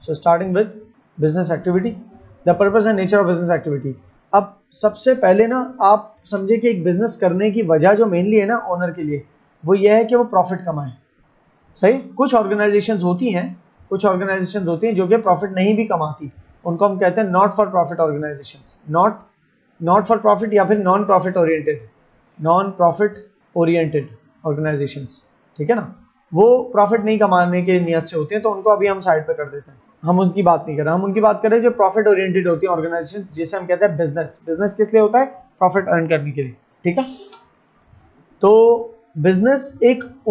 So starting with business activity, the purpose and nature of business activity. अब सबसे पहले ना आप समझे कि एक बिजनेस करने की वजह जो मेनली है ना ओनर के लिए, वो ये है कि वो प्रॉफिट कमाए। सही, कुछ ऑर्गेनाइजेशंस होती हैं जो कि प्रॉफिट नहीं भी कमाती, उनको हम कहते हैं not for profit organisations, not for profit या फिर नॉन प्रॉफिट ओरिएंटेड ऑर्गेनाइजेशंस, ठीक है ना। वो प्रॉफिट नहीं कमाने के नियत से होते हैं, तो उनको अभी हम साइड पे कर देते हैं, हम उनकी बात नहीं कर रहे। हम उनकी बात कर रहे हैं जो प्रॉफिट ओरिएंटेड होती है ऑर्गेनाइजेशन, जिसे हम कहते हैं बिजनेस किस लिए होता है? प्रॉफिट अर्न करने के लिए, ठीक है। तो बिजनेस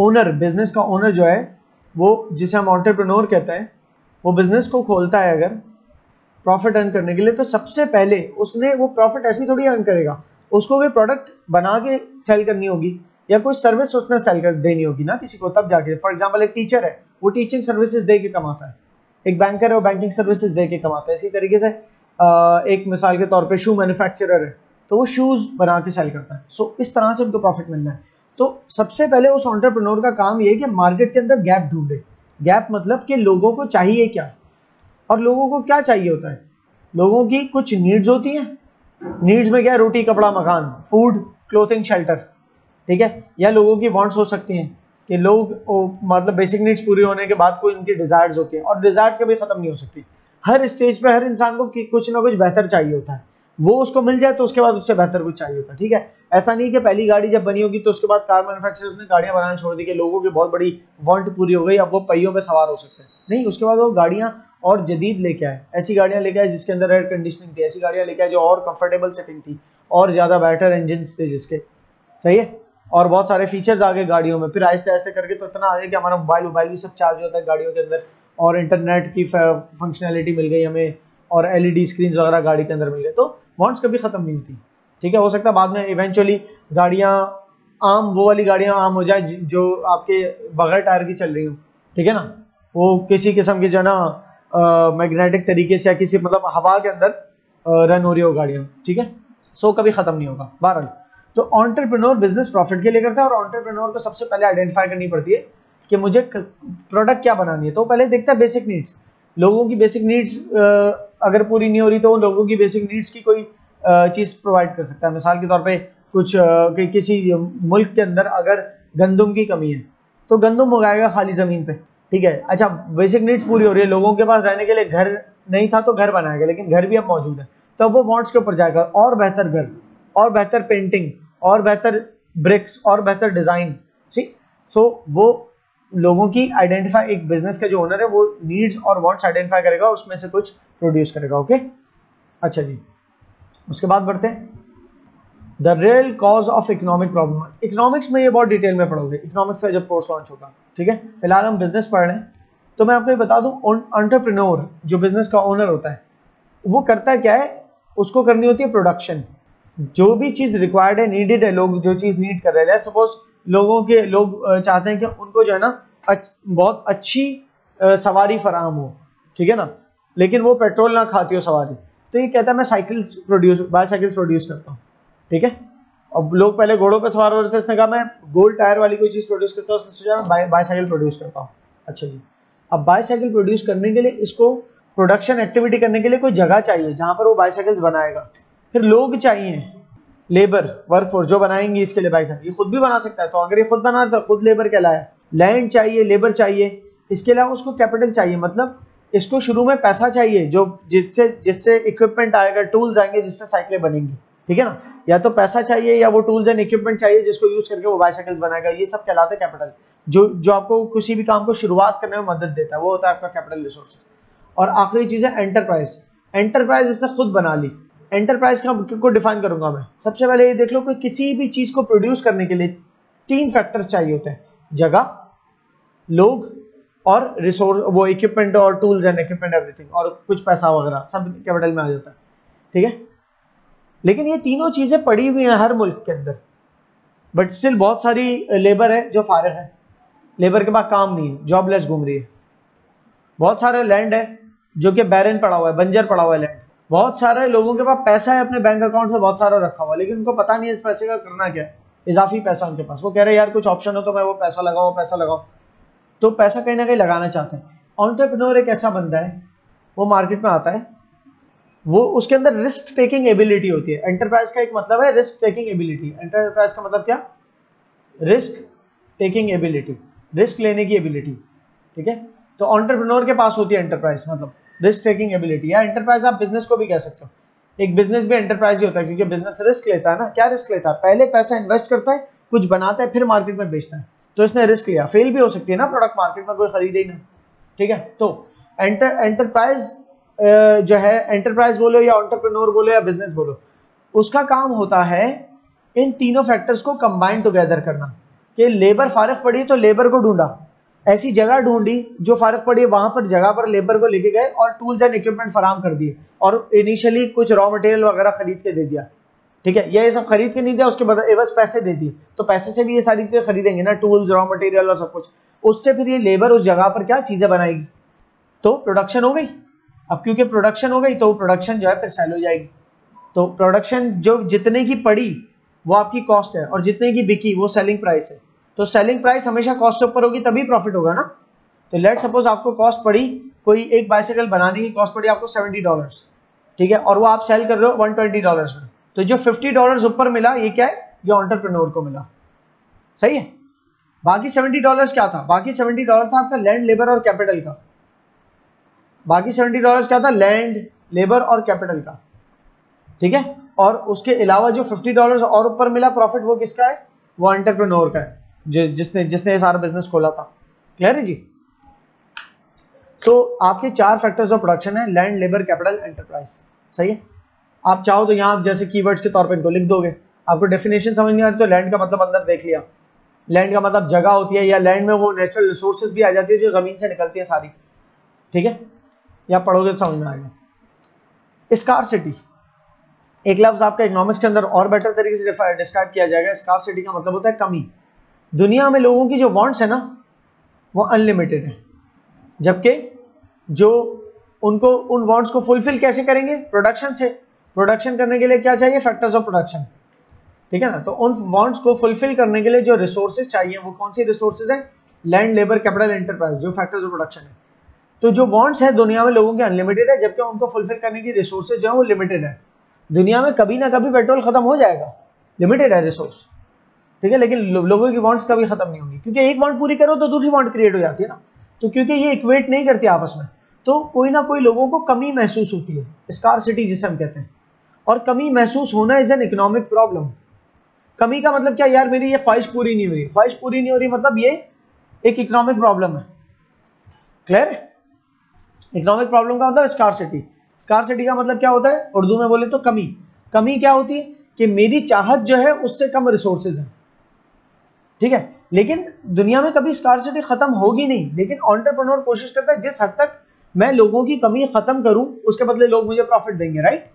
का ओनर जो है वो, जिसे हम एंटरप्रेन्योर कहते हैं, वो बिजनेस को खोलता है अगर प्रॉफिट अर्न करने के लिए, तो सबसे पहले उसने वो प्रॉफिट ऐसी थोड़ी अर्न करेगा, उसको कोई प्रोडक्ट बना के सेल करनी होगी या कोई सर्विस उसने सेल कर देनी होगी ना किसी को, तब जाके। फॉर एग्जांपल एक टीचर है, वो टीचिंग सर्विसेज दे के कमाता है, एक बैंकर है वो बैंकिंग सर्विसेज दे के कमाता है। इसी तरीके से एक मिसाल के तौर पे शू मैन्युफैक्चरर है, तो वो शूज बना के सेल करता है। सो इस तरह से उनको प्रॉफिट मिलना है। तो सबसे पहले उस एंटरप्रेन्योर का काम ये है कि मार्केट के अंदर गैप ढूंढे। गैप मतलब कि लोगों को चाहिए क्या, और लोगों को क्या चाहिए होता है। लोगों की कुछ नीड्स होती हैं, नीड्स में क्या है? रोटी कपड़ा मकान, फूड क्लोथिंग शेल्टर, ठीक है। या लोगों की वांट्स हो सकती हैं कि लोग मतलब बेसिक नीड्स पूरी होने के बाद कोई उनकी डिजायर्स होती हैं, और डिजायर्स कभी खत्म नहीं हो सकती। हर स्टेज पे हर इंसान को कुछ ना कुछ बेहतर चाहिए होता है, वो उसको मिल जाए तो उसके बाद उससे बेहतर कुछ चाहिए होता है, ठीक है। ऐसा नहीं कि पहली गाड़ी जब बनी होगी तो उसके बाद कार मैन्युफैक्चरर्स ने गाड़ियां बनाना छोड़ दी कि लोगों की बहुत बड़ी वांट पूरी हो गई, अब वो पहियों पे सवार हो सकते हैं। नहीं, उसके बाद वो गाड़ियां और जदीद लेके आए, ऐसी गाड़ियां लेके आए जिसके अंदर एयर कंडीशनिंग थी, ऐसी गाड़ियां लेके आए जो और कंफर्टेबल सेटिंग थी, और ज्यादा बेटर इंजन थे जिसके, सही है, और बहुत सारे फीचर्स आ गए गाड़ियों में। फिर आहिस्ते आहिस्ते करके तो इतना आ गया कि हमारा मोबाइल भी सब चार्ज होता है गाड़ियों के अंदर, और इंटरनेट की फंक्शनैलिटी मिल गई हमें, और एलईडी स्क्रीन वगैरह गाड़ी के अंदर मिल गए। तो वांट्स कभी खत्म नहीं होती, ठीक है। हो सकता है बाद में इवेंचुअली गाड़ियां वो वाली गाड़ियां आम हो जाए जो आपके बगैर टायर की चल रही हो, ठीक है ना, वो किसी किस्म की जो है ना मैग्नेटिक तरीके से या किसी मतलब हवा के अंदर रन हो रही हो गाड़ियां, ठीक है। सो कभी खत्म नहीं होगा। बहरहाल, तो एंटरप्रेन्योर बिजनेस प्रॉफिट के लिए करता है, और एंटरप्रेन्योर को सबसे पहले आइडेंटिफाई करनी पड़ती है कि मुझे प्रोडक्ट क्या बनानी है। तो पहले देखता है बेसिक नीड्स, लोगों की बेसिक नीड्स अगर पूरी नहीं हो रही तो लोगों की बेसिक नीड्स की कोई चीज प्रोवाइड कर सकता है। मिसाल के तौर पे कुछ किसी मुल्क के अंदर अगर गंदम की कमी है तो गंदम उगाएगा खाली जमीन पे, ठीक है। अच्छा, बेसिक नीड्स पूरी हो रही है, लोगों के पास रहने के लिए घर नहीं था तो घर बनाएगा, लेकिन घर भी अब मौजूद है, तो अब वो वांट्स के ऊपर जाएगा, और बेहतर घर, और बेहतर पेंटिंग, और बेहतर ब्रिक्स, और बेहतर डिजाइन, ठीक। सो वो लोगों की आइडेंटिफाई, एक बिजनेस का जो ओनर है वो नीड्स और वांट्स आइडेंटिफाई करेगा, उसमें से कुछ प्रोड्यूस करेगा, ओके। अच्छा जी, उसके बाद बढ़ते हैं the real cause of economic problem. Economics में ये बहुत डिटेल में पढ़ोगे, इकोनॉमिक्स का जब कोर्स लॉन्च होगा, ठीक है। फिलहाल हम बिजनेस पढ़ रहे हैं, तो मैं आपको ये बता दूं, एंटरप्रेन्योर जो बिजनेस का ओनर होता है वो करता है क्या है, उसको करनी होती है प्रोडक्शन। जो भी चीज रिक्वायर्ड है, नीडेड है, लोग जो चीज नीड कर रहे हैं, सपोज लोग चाहते हैं कि उनको जो है ना बहुत अच्छी सवारी फराहम हो, ठीक है ना, लेकिन वो पेट्रोल ना खाती हो सवारी, तो ये कहता है मैं बाईसाइकिल्स प्रोड्यूस करता हूँ, ठीक है। अब लोग पहले घोड़ों पे सवार हो रहे थे, इसने कहा मैं गोल टायर वाली कोई चीज प्रोड्यूस करता हूँ, उसने सोचा मैं बाईसाइकिल प्रोड्यूस करता हूँ। अच्छा जी, अब बाईसाइकिल प्रोड्यूस करने के लिए इसको प्रोडक्शन एक्टिविटी करने के लिए कोई जगह चाहिए जहां पर वो बाईसाइकिल्स बनाएगा, फिर लोग चाहिए, लेबर वर्कफोर्स जो बनाएंगे इसके लिए बाईसाइकिल। ये खुद भी बना सकता है, तो अगर ये खुद बना तो खुद लेबर कहलाया। लैंड चाहिए, लेबर चाहिए, इसके अलावा उसको कैपिटल चाहिए, मतलब इसको शुरू में पैसा चाहिए जो जिससे इक्विपमेंट आएगा, टूल्स आएंगे जिससे साइकिलें बनेंगी, ठीक है ना। या तो पैसा चाहिए या वो टूल्स एंड इक्विपमेंट चाहिए जिसको यूज करके वो बाईसाइकिल्स बनाएगा। ये सब कहलाते हैं कैपिटल, जो आपको किसी भी काम को शुरुआत करने में मदद देता है, वो होता है आपका कैपिटल रिसोर्सेज। और आखिरी चीज है एंटरप्राइज। एंटरप्राइज इसने खुद बना ली। एंटरप्राइज को डिफाइन करूंगा मैं। सबसे पहले ये देख लो कि किसी भी चीज को प्रोड्यूस करने के लिए 3 फैक्टर्स चाहिए होते हैं, जगह, लोग और रिसोर्स, वो इक्विपमेंट और टूल्स एंड इक्विपमेंट एवरीथिंग, और कुछ पैसा वगैरह सब कैपिटल में आ जाता है, ठीक है। लेकिन ये तीनों चीजें पड़ी हुई हैं हर मुल्क के अंदर, बट स्टिल बहुत सारी लेबर है जो फारिग है, लेबर के पास काम नहीं है, जॉबलेस घूम रही है। बहुत सारे लैंड है जो कि बैरन पड़ा हुआ है, बंजर पड़ा हुआ है लैंड। बहुत सारे लोगों के पास पैसा है अपने बैंक अकाउंट में बहुत सारा रखा हुआ, लेकिन उनको पता नहीं है इस पैसे का करना क्या है, इजाफी पैसा उनके पास। वो कह रहे हैं यार कुछ ऑप्शन हो तो मैं वो पैसा लगाऊं, तो पैसा कहीं ना कहीं लगाना चाहते हैं। एंटरप्रेन्योर एक ऐसा बंदा है वो मार्केट में आता है, वो उसके अंदर रिस्क टेकिंग एबिलिटी होती है। एंटरप्राइज का एक मतलब है रिस्क टेकिंग एबिलिटी। एंटरप्राइज का मतलब क्या? रिस्क टेकिंग एबिलिटी, रिस्क लेने की एबिलिटी, ठीक है। तो एंटरप्रेन्योर के पास होती है एंटरप्राइज, मतलब रिस्क टेकिंग एबिलिटी। या एंटरप्राइज आप बिजनेस को भी कह सकते हो, एक बिजनेस भी एंटरप्राइज ही होता है, क्योंकि बिजनेस रिस्क लेता है ना। क्या रिस्क लेता है? पहले पैसा इन्वेस्ट करता है, कुछ बनाता है, फिर मार्केट में बेचता है, तो इसने रिस्क लिया। फेल भी हो सकती है ना प्रोडक्ट, मार्केट में कोई खरीदे ही ना, ठीक है। तो एंटरप्राइज जो है, एंटरप्राइज बोलो या एंटरप्रेन्योर बोलो या बिजनेस बोलो, उसका काम होता है इन तीनों फैक्टर्स को कंबाइन टुगेदर करना। कि लेबर फारग पड़ी तो लेबर को ढूंढा, ऐसी जगह ढूंढी जो फारग पड़ी है, वहां पर जगह पर लेबर को लेके गए और टूल्स एंड इक्विपमेंट फराम कर दिए, और इनिशियली कुछ रॉ मटेरियल वगैरह खरीद के दे दिया, ठीक है। ये सब खरीद के नहीं दिया, उसके बाद एवज पैसे दे दिए, तो पैसे से भी ये सारी चीजें खरीदेंगे ना, टूल्स, रॉ मटेरियल और सब कुछ। उससे फिर ये लेबर उस जगह पर क्या चीजें बनाएगी, तो प्रोडक्शन हो गई। अब क्योंकि प्रोडक्शन हो गई तो प्रोडक्शन जो है फिर सेल हो जाएगी। तो प्रोडक्शन जो जितने की पड़ी वो आपकी कॉस्ट है, और जितने की बिकी वो सेलिंग प्राइस है। तो सेलिंग प्राइस हमेशा कॉस्ट से ऊपर होगी तभी प्रॉफिट होगा ना। तो लेट सपोज आपको कॉस्ट पड़ी, कोई एक बाइसाइकिल बनाने की कॉस्ट पड़ी आपको $70, ठीक है, और वो आप सेल कर रहे हो $120 में, तो जो $50 ऊपर मिला ये क्या है? ये एंटरप्रेन्योर को मिला, सही है। बाकी $70 क्या था? बाकी $70 था आपका लैंड, लेबर और कैपिटल का। बाकी $70 क्या था? लैंड, लेबर और कैपिटल का, ठीक है। और उसके अलावा जो $50 और ऊपर मिला प्रॉफिट, वो किसका है? वो एंटरप्रेन्योर का है, जिसने ये सारा बिजनेस खोला था। क्लियर है जी? तो आपके 4 फैक्टर्स ऑफ प्रोडक्शन है, लैंड, लेबर, कैपिटल, एंटरप्राइज, सही है। आप चाहो तो यहाँ जैसे कीवर्ड्स के तौर पे इनको लिख दोगे। आपको डेफिनेशन समझ नहीं आ रही तो लैंड का मतलब अंदर देख लिया, लैंड का मतलब जगह होती है, या लैंड में वो नेचुरल रिसोर्सेज भी आ जाती है जो जमीन से निकलती है सारी, ठीक है। या पढ़ोगे तो समझ में आएगा। स्कार्सिटी एक लफ्ज आपका इकोनॉमिक्स के अंदर और बेटर तरीके से डिस्क्राइब किया जाएगा। स्कार्सिटी का मतलब होता है कमी। दुनिया में लोगों की जो वांट्स है ना वो अनलिमिटेड है, जबकि जो उनको उन वांट्स को फुलफिल कैसे करेंगे? प्रोडक्शन से। प्रोडक्शन करने के लिए क्या चाहिए? फैक्टर्स ऑफ प्रोडक्शन, ठीक है ना। तो उन वांट्स को फुलफिल करने के लिए जो रिसोर्सेज चाहिए वो कौन सी रिसोर्सेज हैं? लैंड, लेबर, कैपिटल, एंटरप्राइज, जो फैक्टर्स ऑफ प्रोडक्शन है। तो जो वांट्स है दुनिया में लोगों के अनलिमिटेड है, जबकि उनको फुलफिल करने की रिसोर्सेज जो है वो लिमिटेड है। दुनिया में कभी ना कभी पेट्रोल खत्म हो जाएगा, लिमिटेड है रिसोर्स, ठीक है, लेकिन लोगों की वांट्स कभी खत्म नहीं होंगी, क्योंकि एक वांट पूरी करो तो दूसरी वांट क्रिएट हो जाती है ना। तो क्योंकि ये इक्वेट नहीं करती आपस में, तो कोई ना कोई लोगों को कमी महसूस होती है, स्कार्सिटी जिसे हम कहते हैं। और कमी महसूस होना इज एन इकोनॉमिक प्रॉब्लम। कमी का मतलब क्या? यार मेरी ये ख्वाहिश पूरी नहीं हो रही, ख्वाहिश पूरी नहीं हो रही मतलब ये एक इकोनॉमिक प्रॉब्लम है। क्लियर? इकोनॉमिक प्रॉब्लम का मतलब स्कार्सिटी। स्कार्सिटी का मतलब क्या होता है उर्दू में बोले तो कमी। कमी क्या होती है? कि मेरी चाहत जो है उससे कम रिसोर्सेज हैं, ठीक है। लेकिन दुनिया में कभी स्कार्सिटी खत्म होगी नहीं, लेकिन एंटरप्रेन्योर कोशिश करता है जिस हद तक मैं लोगों की कमी खत्म करूं उसके बदले लोग मुझे प्रॉफिट देंगे, राइट।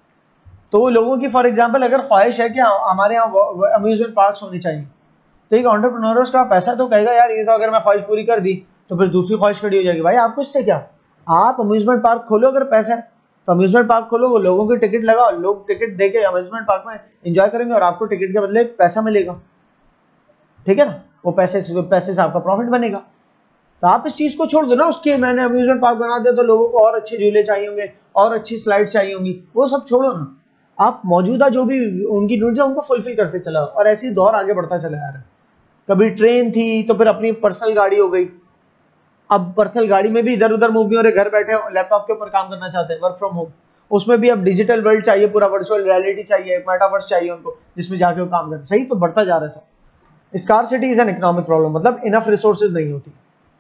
तो लोगों की फॉर एग्जांपल अगर ख्वाहिश है कि हमारे यहाँ अम्यूजमेंट पार्क्स होने चाहिए, तो एक एंटरप्रेन्योर का पैसा तो कहेगा यार ये तो अगर मैं ख्वाहिश पूरी कर दी तो फिर दूसरी ख्वाहिश खड़ी हो जाएगी। भाई आपको इससे क्या? आप अम्यूजमेंट पार्क खोलो, अगर पैसा है तो अम्यूजमेंट पार्क खोलो, वो लोगों की टिकट लगाओ, लोग टिकट देके अम्यूजमेंट पार्क में एंजॉय करेंगे और आपको टिकट के बदले पैसा मिलेगा, ठीक है ना। वो पैसे से आपका प्रॉफिट बनेगा। तो आप इस चीज को छोड़ दो ना, उसके मैंने अम्यूजमेंट पार्क बना दिया तो लोगों को और अच्छे झूले चाहिए होंगे और अच्छी स्लाइड चाहिए होंगी, वो सब छोड़ो ना। आप मौजूदा जो भी उनकी नीड्स है उनको फुलफिल करते चला, और ऐसी दौर आगे बढ़ता चला जा रहा है। कभी ट्रेन थी तो फिर अपनी पर्सनल गाड़ी हो गई, अब पर्सनल गाड़ी में भी इधर उधर मूव नहीं हो रहे, घर बैठे लैपटॉप के ऊपर काम करना चाहते हैं, वर्क फ्रॉम होम। उसमें भी अब डिजिटल वर्ल्ड चाहिए, पूरा वर्चुअल रियलिटी चाहिए, मेटावर्स चाहिए उनको, जिसमें जाके वो काम करें। सही, तो बढ़ता जा रहा है सब। Scarcity is an economic problem, मतलब इनफ रिसोर्सेज नहीं होती।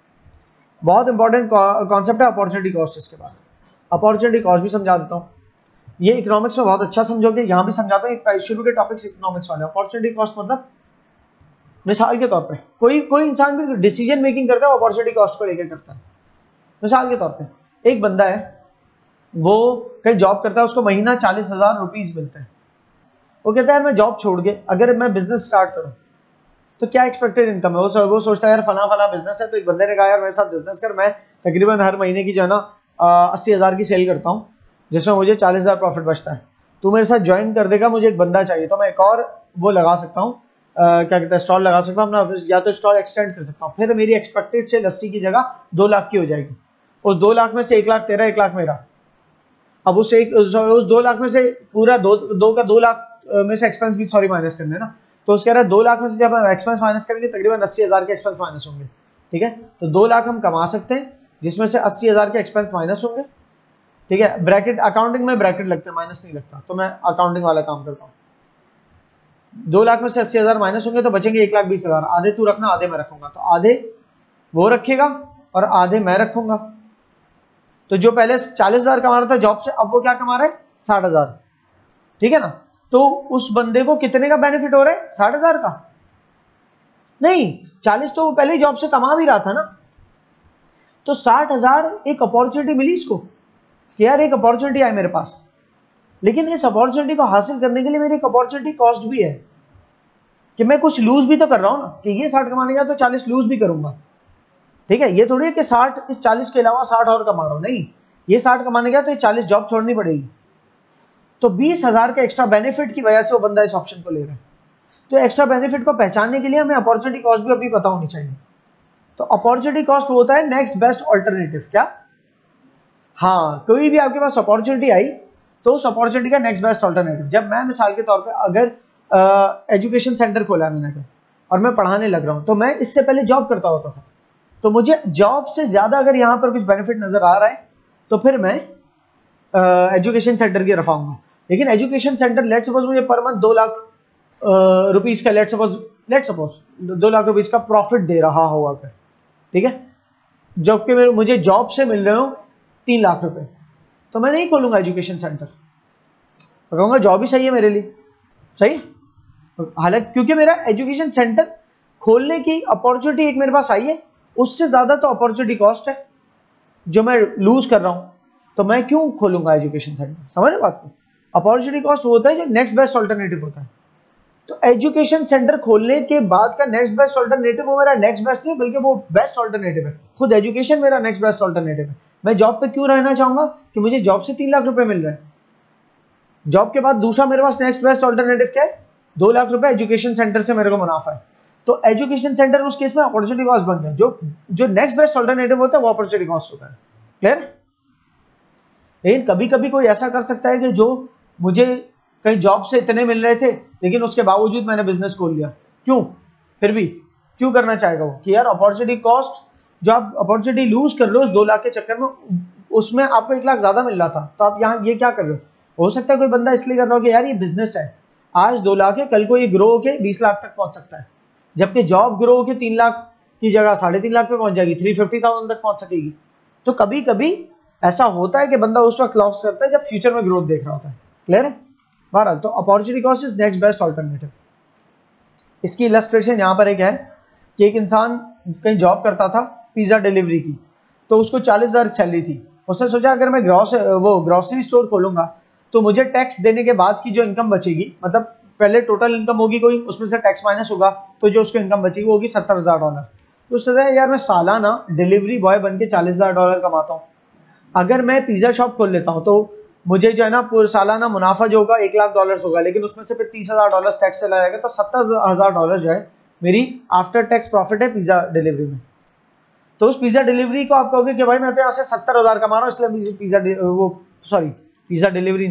बहुत इंपॉर्टेंट कॉन्सेप्ट है अपॉर्चुनिटी कॉस्ट। इसके बाद अपॉर्चुनिटी कॉस्ट भी समझा देता हूँ। ये इकोनॉमिक्स में बहुत अच्छा समझोगे, यहाँ भी समझाता हूँ। शुरू के टॉपिक्स इकोनॉमिक्स वाले। अपॉर्चुनिटी कॉस्ट मतलब मिसाल के तौर पे कोई इंसान भी डिसीजन मेकिंग करता है अपॉर्चुनिटी कॉस्ट को लेकर करता है। मिसाल के तौर पे एक बंदा है, वो कहीं जॉब करता है, उसको महीना 40,000 रुपीज मिलते हैं। वो कहता है यार मैं जॉब छोड़ के अगर मैं बिजनेस स्टार्ट करूं तो क्या एक्सपेक्टेड इनकम है। वो सोचता है यार फला बिजनेस है। तो एक बंदे ने कहा यार मेरे साथ बिजनेस कर, मैं तकरीबन हर महीने की जो है ना 80,000 की सेल करता हूँ, जिसमें मुझे 40,000 प्रॉफिट बचता है। तू मेरे साथ ज्वाइन कर देगा, मुझे एक बंदा चाहिए, तो मैं एक और वो लगा सकता हूँ, क्या कहते हैं, स्टॉल लगा सकता हूँ अपना, या तो स्टॉल एक्सटेंड कर सकता हूँ। फिर मेरी एक्सपेक्टेड सेल 80 की जगह 2 लाख की हो जाएगी। उस 2 लाख में से 1 लाख तेरा, 1 लाख मेरा। अब उस 2 लाख में से पूरा 2 लाख में से एक्सपेंस भी सॉरी माइनस करने ना, तो उसके रहा 2 लाख में से जब हम एक्सपेंस माइनस करेंगे तकरीबन 80,000 के एक्सपेंस माइनस होंगे। ठीक है, तो 2 लाख हम कमा सकते हैं जिसमें से 80,000 के एक्सपेंस माइनस होंगे। ठीक है, ब्रैकेट अकाउंटिंग में ब्रैकेट लगता है, माइनस नहीं लगता, तो मैं अकाउंटिंग वाला काम करता हूँ। 2 लाख में से 80,000 माइनस होंगे तो बचेंगे 1,20,000। आधे तू रखना, आधे मैं रखूंगा, तो आधे वो रखेगा और आधे मैं रखूंगा। तो जो पहले 40,000 कमा रहा था जॉब से, अब वो क्या कमा रहा है? 60,000। ठीक है ना, तो उस बंदे को कितने का बेनिफिट हो रहा है? 60,000 का नहीं, 40 तो वो पहले ही जॉब से कमा भी रहा था ना। तो 60,000 एक अपॉर्चुनिटी मिली इसको कि यार एक अपॉर्चुनिटी आई मेरे पास, लेकिन इस अपॉर्चुनिटी को हासिल करने के लिए मेरी एक अपॉर्चुनिटी कॉस्ट भी है कि मैं कुछ लूज भी तो कर रहा हूं ना, कि ये 60 कमाने का तो 40 लूज भी करूंगा। ठीक है, ये थोड़ी है कि 60 इस 40 के अलावा 60 और कमा रहा हूं, नहीं, ये 60 कमाने का तो ये 40 जॉब छोड़नी पड़ेगी। तो 20,000 के एक्स्ट्रा बेनिफिट की वजह से वो बंदा इस ऑप्शन को ले रहा है। तो एक्स्ट्रा बेनिफिट को पहचानने के लिए हमें अपॉर्चुनिटी कॉस्ट भी अभी पता होनी चाहिए। तो अपॉर्चुनिटी कॉस्ट होता है नेक्स्ट बेस्ट ऑल्टरनेटिव। क्या? हाँ, कोई भी आपके पास अपॉर्चुनिटी आई तो उस अपॉर्चुनिटी का नेक्स्ट बेस्ट ऑल्टरनेटिव। जब मैं मिसाल के तौर पे अगर एजुकेशन सेंटर खोला है मैंने और मैं पढ़ाने लग रहा हूँ, तो मैं इससे पहले जॉब करता होता था, तो मुझे जॉब से ज्यादा अगर यहाँ पर कुछ बेनिफिट नजर आ रहा है तो फिर मैं एजुकेशन सेंटर की तरफ आऊंगा। लेकिन एजुकेशन सेंटर लेट सपोज मुझे पर मंथ 2 लाख रुपीज का लेट सपोज 2 लाख रुपीज का प्रॉफिट दे रहा हो अगर, ठीक है, जबकि मुझे जॉब से मिल रहे हो 3 लाख रुपए, तो मैं नहीं खोलूंगा एजुकेशन सेंटर, कहूंगा जॉब ही सही है मेरे लिए। सही है, हालांकि क्योंकि मेरा एजुकेशन सेंटर खोलने की अपॉर्चुनिटी एक मेरे पास आई है, उससे ज्यादा तो अपॉर्चुनिटी कॉस्ट है जो मैं लूज कर रहा हूं, तो मैं क्यों खोलूंगा एजुकेशन सेंटर? समझ रहे बात को? अपॉर्चुनिटी कॉस्ट होता है जो नेक्स्ट बेस्ट ऑल्टरनेटिव होता है। तो एजुकेशन सेंटर खोलने के बाद का नेक्स्ट बेस्ट ऑल्टरनेटिव वो मेरा नेक्स्ट बेस्ट नहीं, बल्कि वो बेस्ट ऑल्टरनेटिव है। खुद एजुकेशन मेरा नेक्स्ट बेस्ट ऑल्टरनेटिव है। मैं जॉब पे क्यों रहना चाहूंगा? कि मुझे जॉब से 3 लाख रुपए मिल रहे हैं। जॉब के बाद दूसरा मेरे पास नेक्स्ट बेस्ट ऑल्टरनेटिव क्या है? 2 लाख रुपए एजुकेशन सेंटर से मेरे को मुनाफा है। तो एजुकेशन सेंटर उस केस में अपॉर्चुनिटी कॉस्ट बन गया। जो नेक्स्ट बेस्ट ऑल्टरनेटिव होता है वो अपॉर्चुनिटी कॉस्ट होता है। क्लियर? लेकिन कभी कभी कोई ऐसा कर सकता है कि जो मुझे कहीं जॉब से इतने मिल रहे थे लेकिन उसके बावजूद मैंने बिजनेस खोल लिया। क्यों? फिर भी क्यों करना चाहेगा वो? कि यार अपॉर्चुनिटी कॉस्ट, जो आप अपॉर्चुनिटी लूज कर रहे हो उस 2 लाख के चक्कर में, उसमें आपको 1 लाख ज्यादा मिल रहा था, तो आप यहाँ ये क्या कर रहे हो सकता है कोई बंदा इसलिए कर रहा हो कि यार ये बिजनेस है, आज 2 लाख है, कल को ये ग्रो होके 20 लाख तक पहुंच सकता है, जबकि जॉब ग्रो होके 3 लाख की जगह 3.5 लाख पे पहुंच जाएगी, 350,000 तक पहुंच सकेगी। तो कभी कभी ऐसा होता है कि बंदा उस वक्त लॉस करता है जब फ्यूचर में ग्रोथ देख रहा होता है। क्लियर है? बहरहाल, तो opportunity cost is next best alternative. इसकी इलस्ट्रेशन यहाँ पर एक है कि एक इंसान कहीं जॉब करता था पिज्जा डिलीवरी की, तो उसको 40,000 सैलरी थी। उसने सोचा अगर मैं ग्रोसरी स्टोर खोलूंगा तो मुझे टैक्स देने के बाद की जो इनकम बचेगी, मतलब पहले टोटल इनकम होगी कोई, उसमें से टैक्स माइनस होगा, तो जो उसको इनकम बचेगी वो होगी $70,000। तो उसने कहा यार मैं सालाना डिलीवरी बॉय बन के $40,000 कमाता हूँ, अगर मैं पिज्जा शॉप खोल लेता हूँ तो मुझे जो है ना सालाना मुनाफा जो होगा $1,00,000 होगा, लेकिन उसमें से फिर $30,000 टैक्स चला जाएगा, तो $70,000 जो है मेरी आफ्टर टैक्स प्रॉफिट है पिज्जा डिलीवरी में। तो उस पिज्जा डिलीवरी को आप कहोगे कि भाई मैं तो यहाँ से 70,000 कमा रहा हूँ, इसलिए पिज्जा डिलीवरी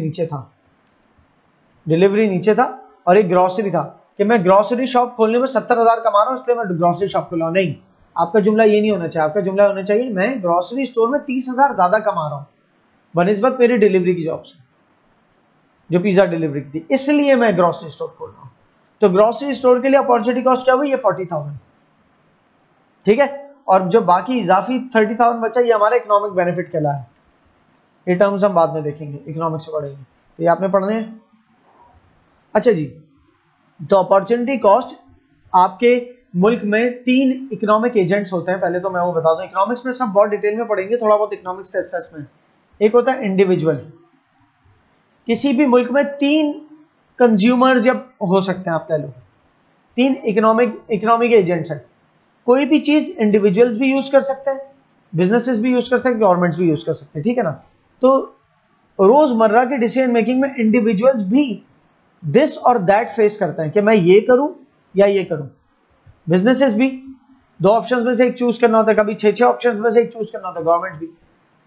नीचे था और एक ग्रोसरी था कि मैं ग्रोसरी शॉप खोलने में 70,000 कमा रहा हूँ इसलिए मैं ग्रोसरी शॉप खोला। नहीं, आपका जुमला ये नहीं होना चाहिए। आपका जुमला होना चाहिए मैं ग्रोसरी स्टोर में 30,000 ज्यादा कमा रहा हूँ बनिस्बत मेरी डिलीवरी की जॉब से, जो पिज्जा डिलीवरी की थी, इसलिए मैं ग्रोसरी स्टोर खोल रहा हूँ। तो ग्रोसरी स्टोर के लिए अपॉर्चुनिटी कॉस्ट क्या हुई? ये 40,000। ठीक है, और जो बाकी इजाफी 30,000 बचा ये हमारा इकोनॉमिक बेनिफिट कहला है। ये टर्म्स हम बाद में देखेंगे, इकोनॉमिक्स से पढ़ेंगे, तो ये आपने पढ़ने हैं। अच्छा जी, तो अपॉर्चुनिटी कॉस्ट आपके मुल्क में 3 इकोनॉमिक एजेंट्स होते हैं। पहले तो मैं वो बता दूं, इकोनॉमिक्स में सब बहुत डिटेल में पढ़ेंगे, थोड़ा बहुत इकोनॉमिक्स टेस्ट में। एक होता है इंडिविजुअल। किसी भी मुल्क में 3 कंज्यूमर जब हो सकते हैं, आप कह लो 3 इकोनॉमिक एजेंट्स हैं। कोई भी चीज इंडिविजुअल्स भी यूज कर सकते हैं, बिजनेसेस भी यूज कर सकते हैं, गवर्नमेंट्स भी यूज कर सकते हैं। ठीक है ना? तो रोजमर्रा के डिसीजन मेकिंग में इंडिविजुअल्स भी दिस और दैट फेस करते हैं कि मैं ये करूं या ये करूं। बिजनेसेस भी 2 ऑप्शंस में से एक चूज करना होता है, कभी 6 ऑप्शंस में से एक चूज करना होता है, गवर्नमेंट भी।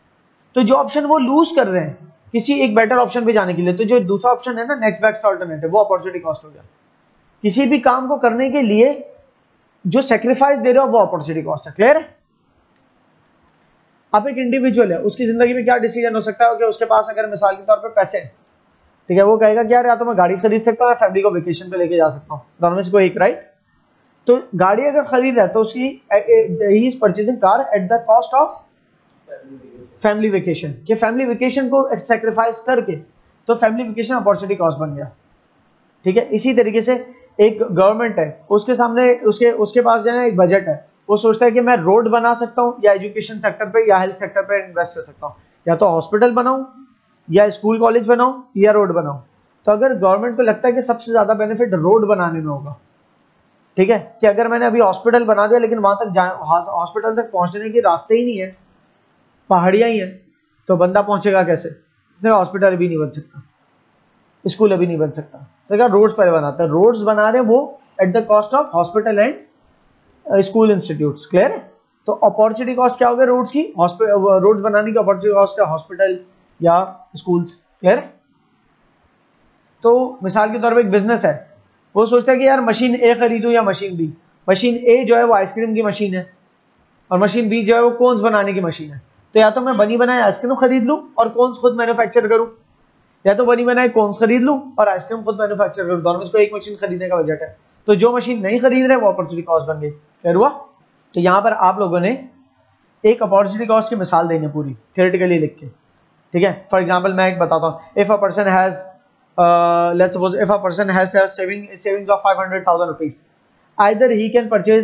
तो जो ऑप्शन वो लूज कर रहे हैं किसी एक बेटर ऑप्शन पे जाने के लिए, तो जो दूसरा ऑप्शन है ना नेक्स्ट बेस्ट अल्टरनेटिव, वो अपॉर्चुनिटी कॉस्ट हो गया। किसी भी काम को करने के लिए जो सेक्रीफाइस दे रहे हो वो अपॉर्चुनिटी कॉस्ट है। क्लियर है? आप एक इंडिविजुअल है, उसकी जिंदगी में क्या डिसीजन हो सकता है कि उसके पास अगर मिसाल के तौर पे पैसे हैं, ठीक है, वो कहेगा कि यार या तो मैं गाड़ी खरीद सकता हूँ या फैमिली को वेकेशन पे लेके जा सकता हूँ, दोनों में से कोई एक, राइट? तो गाड़ी अगर खरीद रहा है तो उसकी ही is purchasing car at the cost of family vacation, कि फैमिली वेकेशन को सेक्रीफाइस करके तो फैमिली वेकेशन अपॉर्चुनिटी कॉस्ट बन गया। ठीक है, इसी तरीके से एक गवर्नमेंट है, उसके सामने उसके पास जो है एक बजट है, वो सोचता है कि मैं रोड बना सकता हूँ या एजुकेशन सेक्टर पे या हेल्थ सेक्टर पे इन्वेस्ट कर सकता हूँ, या तो हॉस्पिटल बनाऊं या स्कूल कॉलेज बनाऊं या रोड बनाऊं। तो अगर गवर्नमेंट को लगता है कि सबसे ज्यादा बेनिफिट रोड बनाने में होगा, ठीक है, कि अगर मैंने अभी हॉस्पिटल बना दिया लेकिन वहां तक हॉस्पिटल तक पहुंचने के रास्ते ही नहीं है, पहाड़ियां ही है, तो बंदा पहुंचेगा कैसे? इसलिए हॉस्पिटल भी नहीं बन सकता, स्कूल अभी नहीं बन सकता, तो क्या रोड्स पहले बनाता है, रोड्स बना रहे हैं वो at the cost of hospital and school institutes. Clear है? तो अपॉर्चुनिटी कॉस्ट क्या हो गया रोड्स की? रोड्स बनाने की अपॉर्चुनिटी कॉस्ट है हॉस्पिटल या स्कूल्स। क्लियर है? तो मिसाल के तौर पे एक बिजनेस है, वो सोचता है कि यार मशीन ए खरीदूं या मशीन बी। मशीन ए जो है वो आइसक्रीम की मशीन है और मशीन बी जो है वो कोन्स बनाने की मशीन है, तो या तो मैं बनी बनाए आइसक्रीम खरीद लूं और कोन्स खुद मैन्युफैक्चर करूं, या तो बनी बनाए कोन्स खरीद लूं और आइसक्रीम खुद मैन्युफैक्चर करूं, दोनों में से एक मशीन खरीदने का बजट है, तो जो मशीन नहीं खरीद रहे वो अपॉर्चुनिटी कॉस्ट बन गई। क्लियर हुआ? तो यहाँ पर आप लोगों ने एक अपॉर्चुनिटी कॉस्ट की मिसाल देनी पूरी थियोरेटिकली लिख के। ठीक है, फॉर एग्जाम्पल मैं एक बताता हूँ, if a person has let's suppose if a person has savings of 500,000 rupees, either he can purchase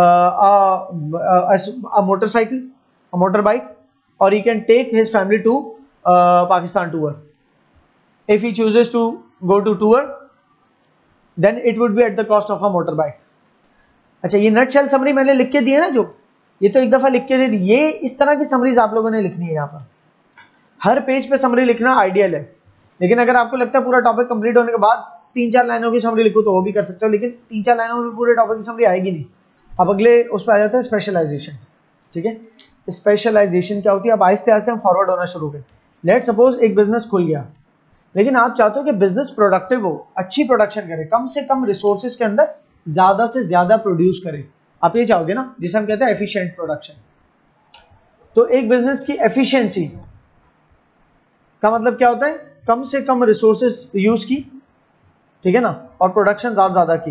a motorcycle, a motorbike, or he can take his family to Pakistan tour. If he chooses to go to tour, then it would be at the cost of a motorbike. अच्छा, ये नट shell summary मैंने लिख के दी है ना, जो ये तो एक दफा लिख के दे दी, ये इस तरह की समरीज आप लोगों ने लिखनी है। यहाँ पर हर पेज पे समरी लिखना आइडियल है, लेकिन अगर आपको लगता है पूरा टॉपिक कंप्लीट होने के बाद 3-4 लाइनों की समरी लिखो तो वो भी कर सकते हो, लेकिन 3-4 लाइनों में पूरे टॉपिक की समरी आएगी नहीं। अब अगले उस पर आ जाता है स्पेशलाइजेशन। ठीक है, स्पेशलाइजेशन क्या होती है? अब आहिस्ते आहिस्ते हम फॉरवर्ड होना शुरू करें। लेट सपोज एक बिजनेस खुल गया, लेकिन आप चाहते हो कि बिजनेस प्रोडक्टिव हो, अच्छी प्रोडक्शन करे, कम से कम रिसोर्सेज के अंदर ज्यादा से ज्यादा प्रोड्यूस करे, आप ये चाहोगे ना, जिसे हम कहते हैं एफिशिएंट प्रोडक्शन। तो एक बिजनेस की एफिशिएंसी का मतलब क्या होता है? कम से कम रिसोर्सेज यूज की, ठीक है ना, और प्रोडक्शन ज्यादा की,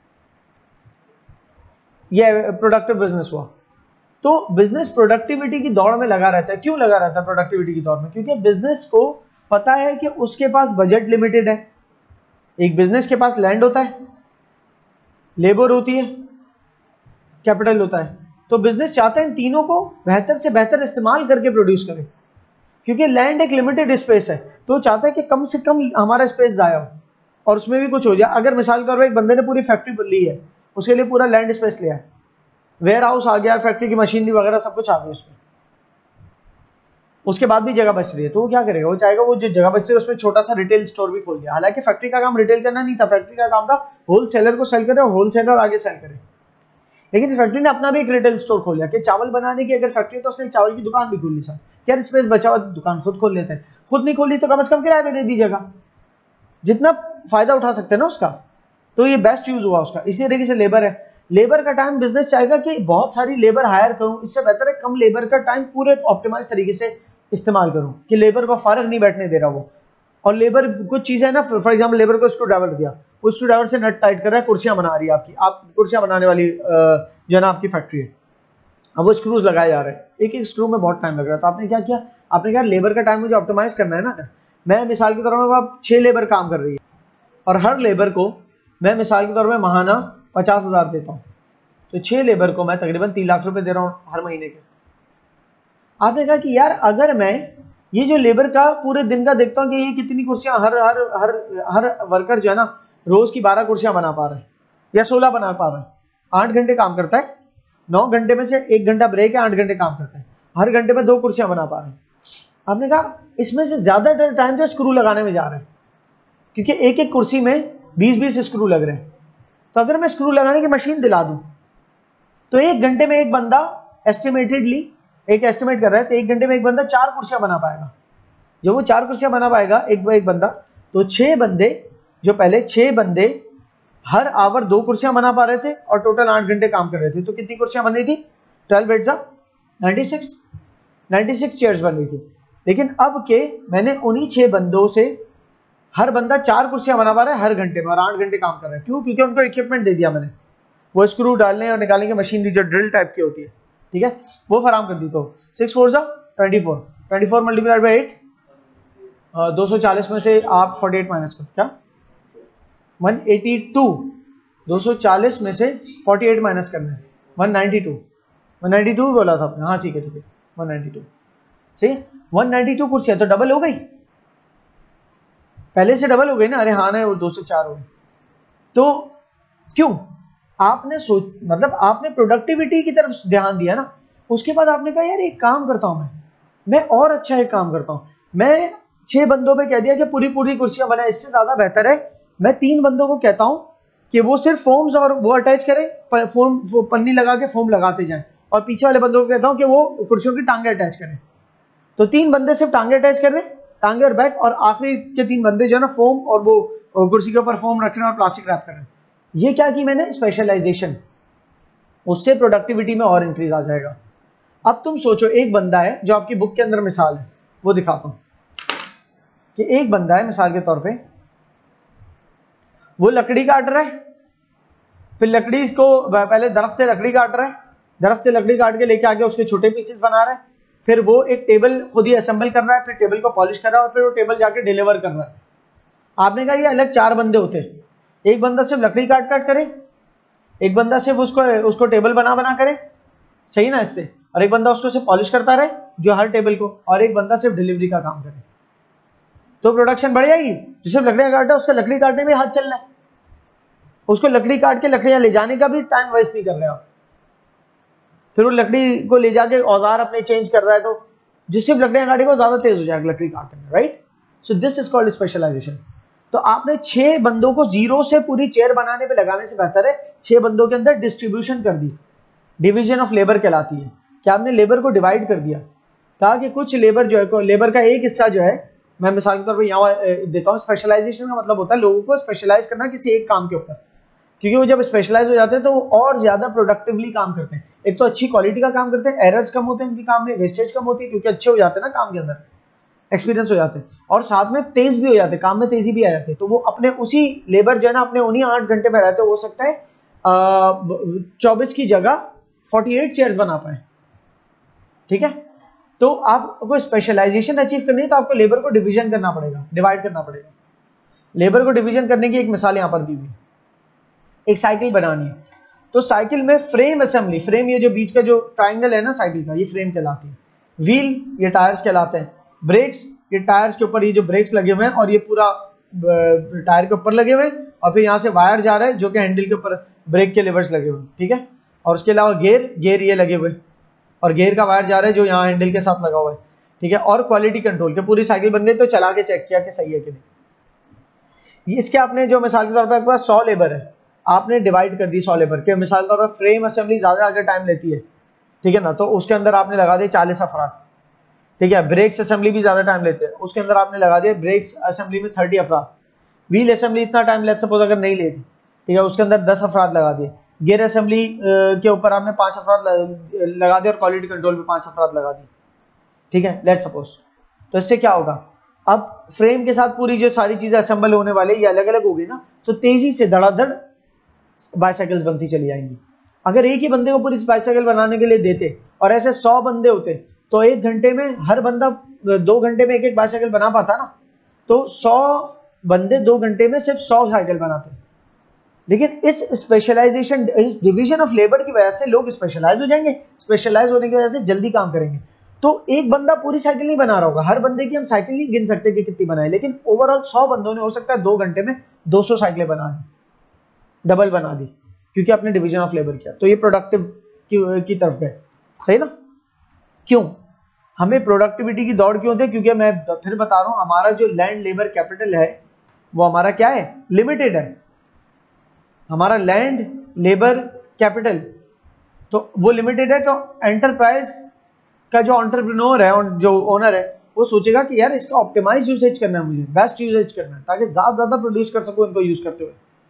ये प्रोडक्टिव बिजनेस हुआ। तो बिजनेस प्रोडक्टिविटी की दौड़ में लगा रहता है। क्यों लगा रहता है प्रोडक्टिविटी की दौड़ में? क्योंकि बिजनेस को पता है कि उसके पास बजट लिमिटेड है। एक बिजनेस के पास लैंड होता है, लेबर होती है, कैपिटल होता है। तो बिजनेस चाहता है इन तीनों को बेहतर से बेहतर इस्तेमाल करके प्रोड्यूस करे, क्योंकि लैंड एक लिमिटेड स्पेस है, तो चाहता है कि कम से कम हमारा स्पेस जाया हो और उसमें भी कुछ हो जाए। अगर मिसाल के तौर पर एक बंदे ने पूरी फैक्ट्री ली है, उसके लिए पूरा लैंड स्पेस लिया है, वेयर हाउस आ गया, फैक्ट्री की मशीनरी वगैरह सब कुछ आ गया उसमें, उसके बाद भी जगह बच रही है, तो वो क्या करेगा? वो चाहेगा वो जो जगह बच रही है उसमें छोटा सा रिटेल स्टोर भी खोल दिया। हालांकि फैक्ट्री का काम रिटेल करना नहीं था, फैक्ट्री का काम था होलसेलर को सेल करे और होलसेलर आगे सेल करे। लेकिन फैक्ट्री ने अपना भी एक रिटेल स्टोर खोल लिया कि चावल बनाने की अगर फैक्ट्री है तो उसने चावल की दुकान भी खोल ली। सर यार स्पेस बचा हुआ, दुकान खुद खोल लेते हैं, खुद नहीं खोली तो कम से कम किराए पे दे दी जगह, जितना फायदा उठा सकते हैं ना उसका, तो ये बेस्ट यूज हुआ उसका। इसी तरीके से लेबर है, लेबर का टाइम बिजनेस चाहेगा कि बहुत सारी लेबर हायर करूं, इससे बेहतर है कम लेबर का टाइम पूरे ऑप्टिमाइज तरीके से इस्तेमाल करूं कि लेबर को फर्क नहीं बैठने दे रहा वो। और लेबर कुछ चीजें ना, फॉर एग्जाम्पल लेबर को स्क्रू ड्राइवर दिया, उस स्क्रू ड्राइवर से नट टाइट कर रहा है, कुर्सियां बना रही है आपकी, आप कुर्सियां बनाने वाली जो है ना आपकी फैक्ट्री है, अब वो स्क्रूज लगाए जा रहे हैं, एक एक स्क्रू में बहुत टाइम लग रहा है। तो आपने क्या किया? आपने कहा लेबर का टाइम मुझे ऑप्टिमाइज करना है ना, मैं मिसाल के तौर पर आप 6 लेबर काम कर रही है और हर लेबर को मैं मिसाल के तौर पर महाना 50,000 देता हूँ, तो 6 लेबर को मैं तकरीबन 3 लाख रुपए दे रहा हूँ हर महीने के। आपने कहा कि यार अगर मैं ये जो लेबर का पूरे दिन का देखता हूँ कि ये कितनी कुर्सियां हर हर हर हर वर्कर जो है ना रोज की 12 कुर्सियां बना पा रहे हैं या 16 बना पा रहे हैं, 8 घंटे काम करता है, 9 घंटे में से 1 घंटा ब्रेक है, 8 घंटे काम करता है, हर घंटे में 2 कुर्सियां बना पा रहे हैं। आपने कहा इसमें से ज्यादातर टाइम तो स्क्रू लगाने में जा रहे हैं, क्योंकि एक एक कुर्सी में 20-20 स्क्रू लग रहे हैं। तो अगर मैं स्क्रू लगाने की मशीन दिला दूं तो 1 घंटे में एक बंदा एस्टिमेटेडली एक एस्टिमेट कर रहा है, तो 1 घंटे में एक बंदा 4 कुर्सियां बना पाएगा। जब वो 4 कुर्सियां बना पाएगा एक बंदा, तो 6 बंदे, जो पहले 6 बंदे हर आवर 2 कुर्सियां बना पा रहे थे और टोटल 8 घंटे काम कर रहे थे, तो कितनी कुर्सियां बन रही थी? 12 8 96 चेयर्स बन रही थी। लेकिन अब के मैंने उन्हीं 6 बंदों से हर बंदा 4 कुर्सियां बना पा रहा है हर घंटे में और 8 घंटे काम कर रहा है। क्यों? क्योंकि उनको इक्विपमेंट दे दिया मैंने, वो स्क्रू डालने और निकालने की मशीनरी जो ड्रिल टाइप की होती है, ठीक है, वो फराम कर दी। तो 6 4 24 मल्टीप्लाइड बाई 8, 240 में से आप 48 माइनस करो, क्या 182, 240 में से 48 माइनस करना है, 192 बोला था आपने, हाँ ठीक है 192, सही है। 192 कुर्सियां तो डबल हो गई, पहले से डबल हो गई ना, अरे हाँ ना, वो 2 से 4 हो गई। तो क्यों? आपने मतलब आपने प्रोडक्टिविटी की तरफ ध्यान दिया ना, उसके बाद आपने कहा यार एक काम करता हूं मैं और अच्छा एक काम करता हूं, मैं 6 बंदों पे कह दिया कि पूरी कुर्सियां बनाए, इससे ज्यादा बेहतर है मैं 3 बंदों को कहता हूं कि वो सिर्फ फोम्स और वो अटैच करें, फोम पन्नी लगा के फोम लगाते जाएं, और पीछे वाले बंदों को कहता हूं कि वो कुर्सियों की टांगे अटैच करें। तो 3 बंदे सिर्फ टांगे अटैच कर रहे हैं, टांगे और बैक, और आखिरी के 3 बंदे जो है ना फोम और वो कुर्सी के ऊपर फोम रख रहे हैं और प्लास्टिक रैप कर रहे हैं। ये क्या की मैंने? स्पेशलाइजेशन, उससे प्रोडक्टिविटी में और इंक्रीज आ जाएगा। अब तुम सोचो, एक बंदा है, जो आपकी बुक के अंदर मिसाल है वो दिखाता हूं, कि एक बंदा है मिसाल के तौर पे, वो लकड़ी काट रहा है, फिर लकड़ी को पहले दरख्त से लकड़ी काट रहा है, दरख्त से लकड़ी काट के लेके आके उसके छोटे पीसेस बना रहा है, फिर वो एक टेबल खुद ही असेंबल कर रहा है, फिर टेबल को पॉलिश कर रहा है और फिर वो टेबल जाके डिलीवर कर रहा है। आपने कहा ये अलग 4 बंदे होते, एक बंदा सिर्फ लकड़ी काट करे, एक बंदा सिर्फ उसको टेबल बना करे, सही ना इससे, और एक बंदा उसको सिर्फ पॉलिश करता रहे जो हर टेबल को, और एक बंदा सिर्फ डिलीवरी का काम करे, तो प्रोडक्शन बढ़ जाएगी। जो सिर्फ लकड़ियां काटा है उसका लकड़ी काटने में हाथ चलना है, उसको लकड़ी काट के लकड़ियां ले जाने का भी टाइम वेस्ट नहीं कर रहे आप, फिर वो लकड़ी को ले जाके औजार अपने चेंज कर रहा है, तो जो सिर्फ लकड़ियां काटेगा वो ज्यादा तेज हो जाएगा लकड़ी काटने में, right. So this is called specialisation. तो आपने 6 बंदों को जीरो से पूरी चेयर बनाने पे लगाने से बेहतर है 6 बंदों के अंदर डिस्ट्रीब्यूशन कर दी, डिवीजन ऑफ लेबर कहलाती है, कि आपने लेबर को डिवाइड कर दिया, कहा कि कुछ लेबर जो है, लेबर का एक हिस्सा जो है, मैं मिसाल के तौर पर यहाँ देता हूँ, स्पेशलाइजेशन का मतलब होता है लोगों को स्पेशलाइज करना किसी एक काम के ऊपर, क्योंकि वो जब स्पेशलाइज हो जाते हैं तो वो और ज्यादा प्रोडक्टिवली काम करते हैं, एक तो अच्छी क्वालिटी का काम करते हैं, एरर्स कम होते हैं उनके काम में, वेस्टेज कम होती है क्योंकि अच्छे हो जाते हैं ना काम के अंदर, एक्सपीरियंस हो जाते हैं, और साथ में तेज भी हो जाते हैं, काम में तेजी भी आ जाती है। तो वो अपने उसी लेबर जो है ना अपने उन्हीं 8 घंटे में रहते, हो सकता है 24 की जगह 48 चेयर्स बना पाए, ठीक है। तो आपको स्पेशलाइजेशन अचीव करनी है तो आपको लेबर को डिवीजन करना पड़ेगा, डिवाइड करना पड़ेगा। लेबर को डिवीजन करने की एक मिसाल यहाँ पर दी हुई, एक साइकिल बनानी है, तो साइकिल में फ्रेम असेंबली, फ्रेम ये जो बीच का जो ट्राइंगल है ना साइकिल का, ये फ्रेम कहलाती है, व्हील ये टायर्स कहलाते हैं, ब्रेक्स ये टायर्स के ऊपर ये जो ब्रेक्स लगे हुए हैं और ये पूरा टायर के ऊपर लगे हुए हैं, और फिर यहाँ से वायर जा रहा है जो कि हैंडल के ऊपर ब्रेक के लेवर्स लगे हुए हैं, ठीक है। और उसके अलावा गेयर ये लगे हुए, और गेयर का वायर जा रहा है जो यहाँ हैंडल के साथ लगा हुआ है, ठीक है। और क्वालिटी कंट्रोल के पूरी साइकिल बन गई तो चला के चेक किया कि सही है कि नहीं। इसके आपने जो मिसाल के तौर पर आपके पास 100 लेबर है, आपने डिवाइड कर दी 100 लेबर के, मिसाल के तौर पर फ्रेम असेंबली ज्यादा आगे टाइम लेती है, ठीक है ना, तो उसके अंदर आपने लगा दिए 40 अफराद, ठीक है। ब्रेक्स असेंबली भी ज्यादा टाइम लेते हैं, उसके अंदर आपने लगा दिया ब्रेक्स असेंबली में 30 अफराद। व्हील असेंबली इतना टाइम लेट सपोज अगर नहीं लेती, ठीक है, उसके अंदर 10 अफराद लगा दिए। गियर असेंबली के ऊपर आपने 5 अफराद लगा दिए और क्वालिटी कंट्रोल में 5 अफराद लगा दिए, ठीक है, लेट सपोज। तो इससे क्या होगा, अब फ्रेम के साथ पूरी जो सारी चीजें असेंबल होने वाले ये अलग अलग हो गई ना, तो तेजी से धड़ाधड़ बाइसाइकिल्स बनती चली जाएंगी। अगर एक ही बंदे को पूरी बाइसाइकिल बनाने के लिए देते और ऐसे 100 बंदे होते तो 1 घंटे में हर बंदा 2 घंटे में एक बाइसाइकिल बना पाता ना, तो 100 बंदे 2 घंटे में सिर्फ 100 साइकिल बनाते। लेकिन इस स्पेशलाइजेशन, इस डिवीजन ऑफ लेबर की वजह से लोग स्पेशलाइज हो जाएंगे, स्पेशलाइज होने की वजह से जल्दी काम करेंगे। तो एक बंदा पूरी साइकिल नहीं बना रहा होगा, हर बंदे की हम साइकिल नहीं गिन सकते कि कितनी बनाए, लेकिन ओवरऑल 100 बंदों ने हो सकता है 2 घंटे में 200 साइकिलें बना दी, डबल बना दी, क्योंकि आपने डिवीजन ऑफ लेबर किया। तो ये प्रोडक्टिव की तरफ है, सही ना। क्यों हमें प्रोडक्टिविटी की दौड़ क्यों होती है? क्योंकि मैं फिर बता रहा हूं, हमारा जो लैंड लेबर कैपिटल है वो हमारा क्या है, लिमिटेड है। हमारा लैंड लेबर कैपिटल तो वो लिमिटेड है, तो एंटरप्राइज का जो एंटरप्रेन्योर है और जो ओनर है वो सोचेगा कि यार इसका ऑप्टिमाइज यूसेज करना है, मुझे बेस्ट यूसेज करना है ताकि ज्यादा प्रोड्यूस कर सकूं इनको यूज करते हुए।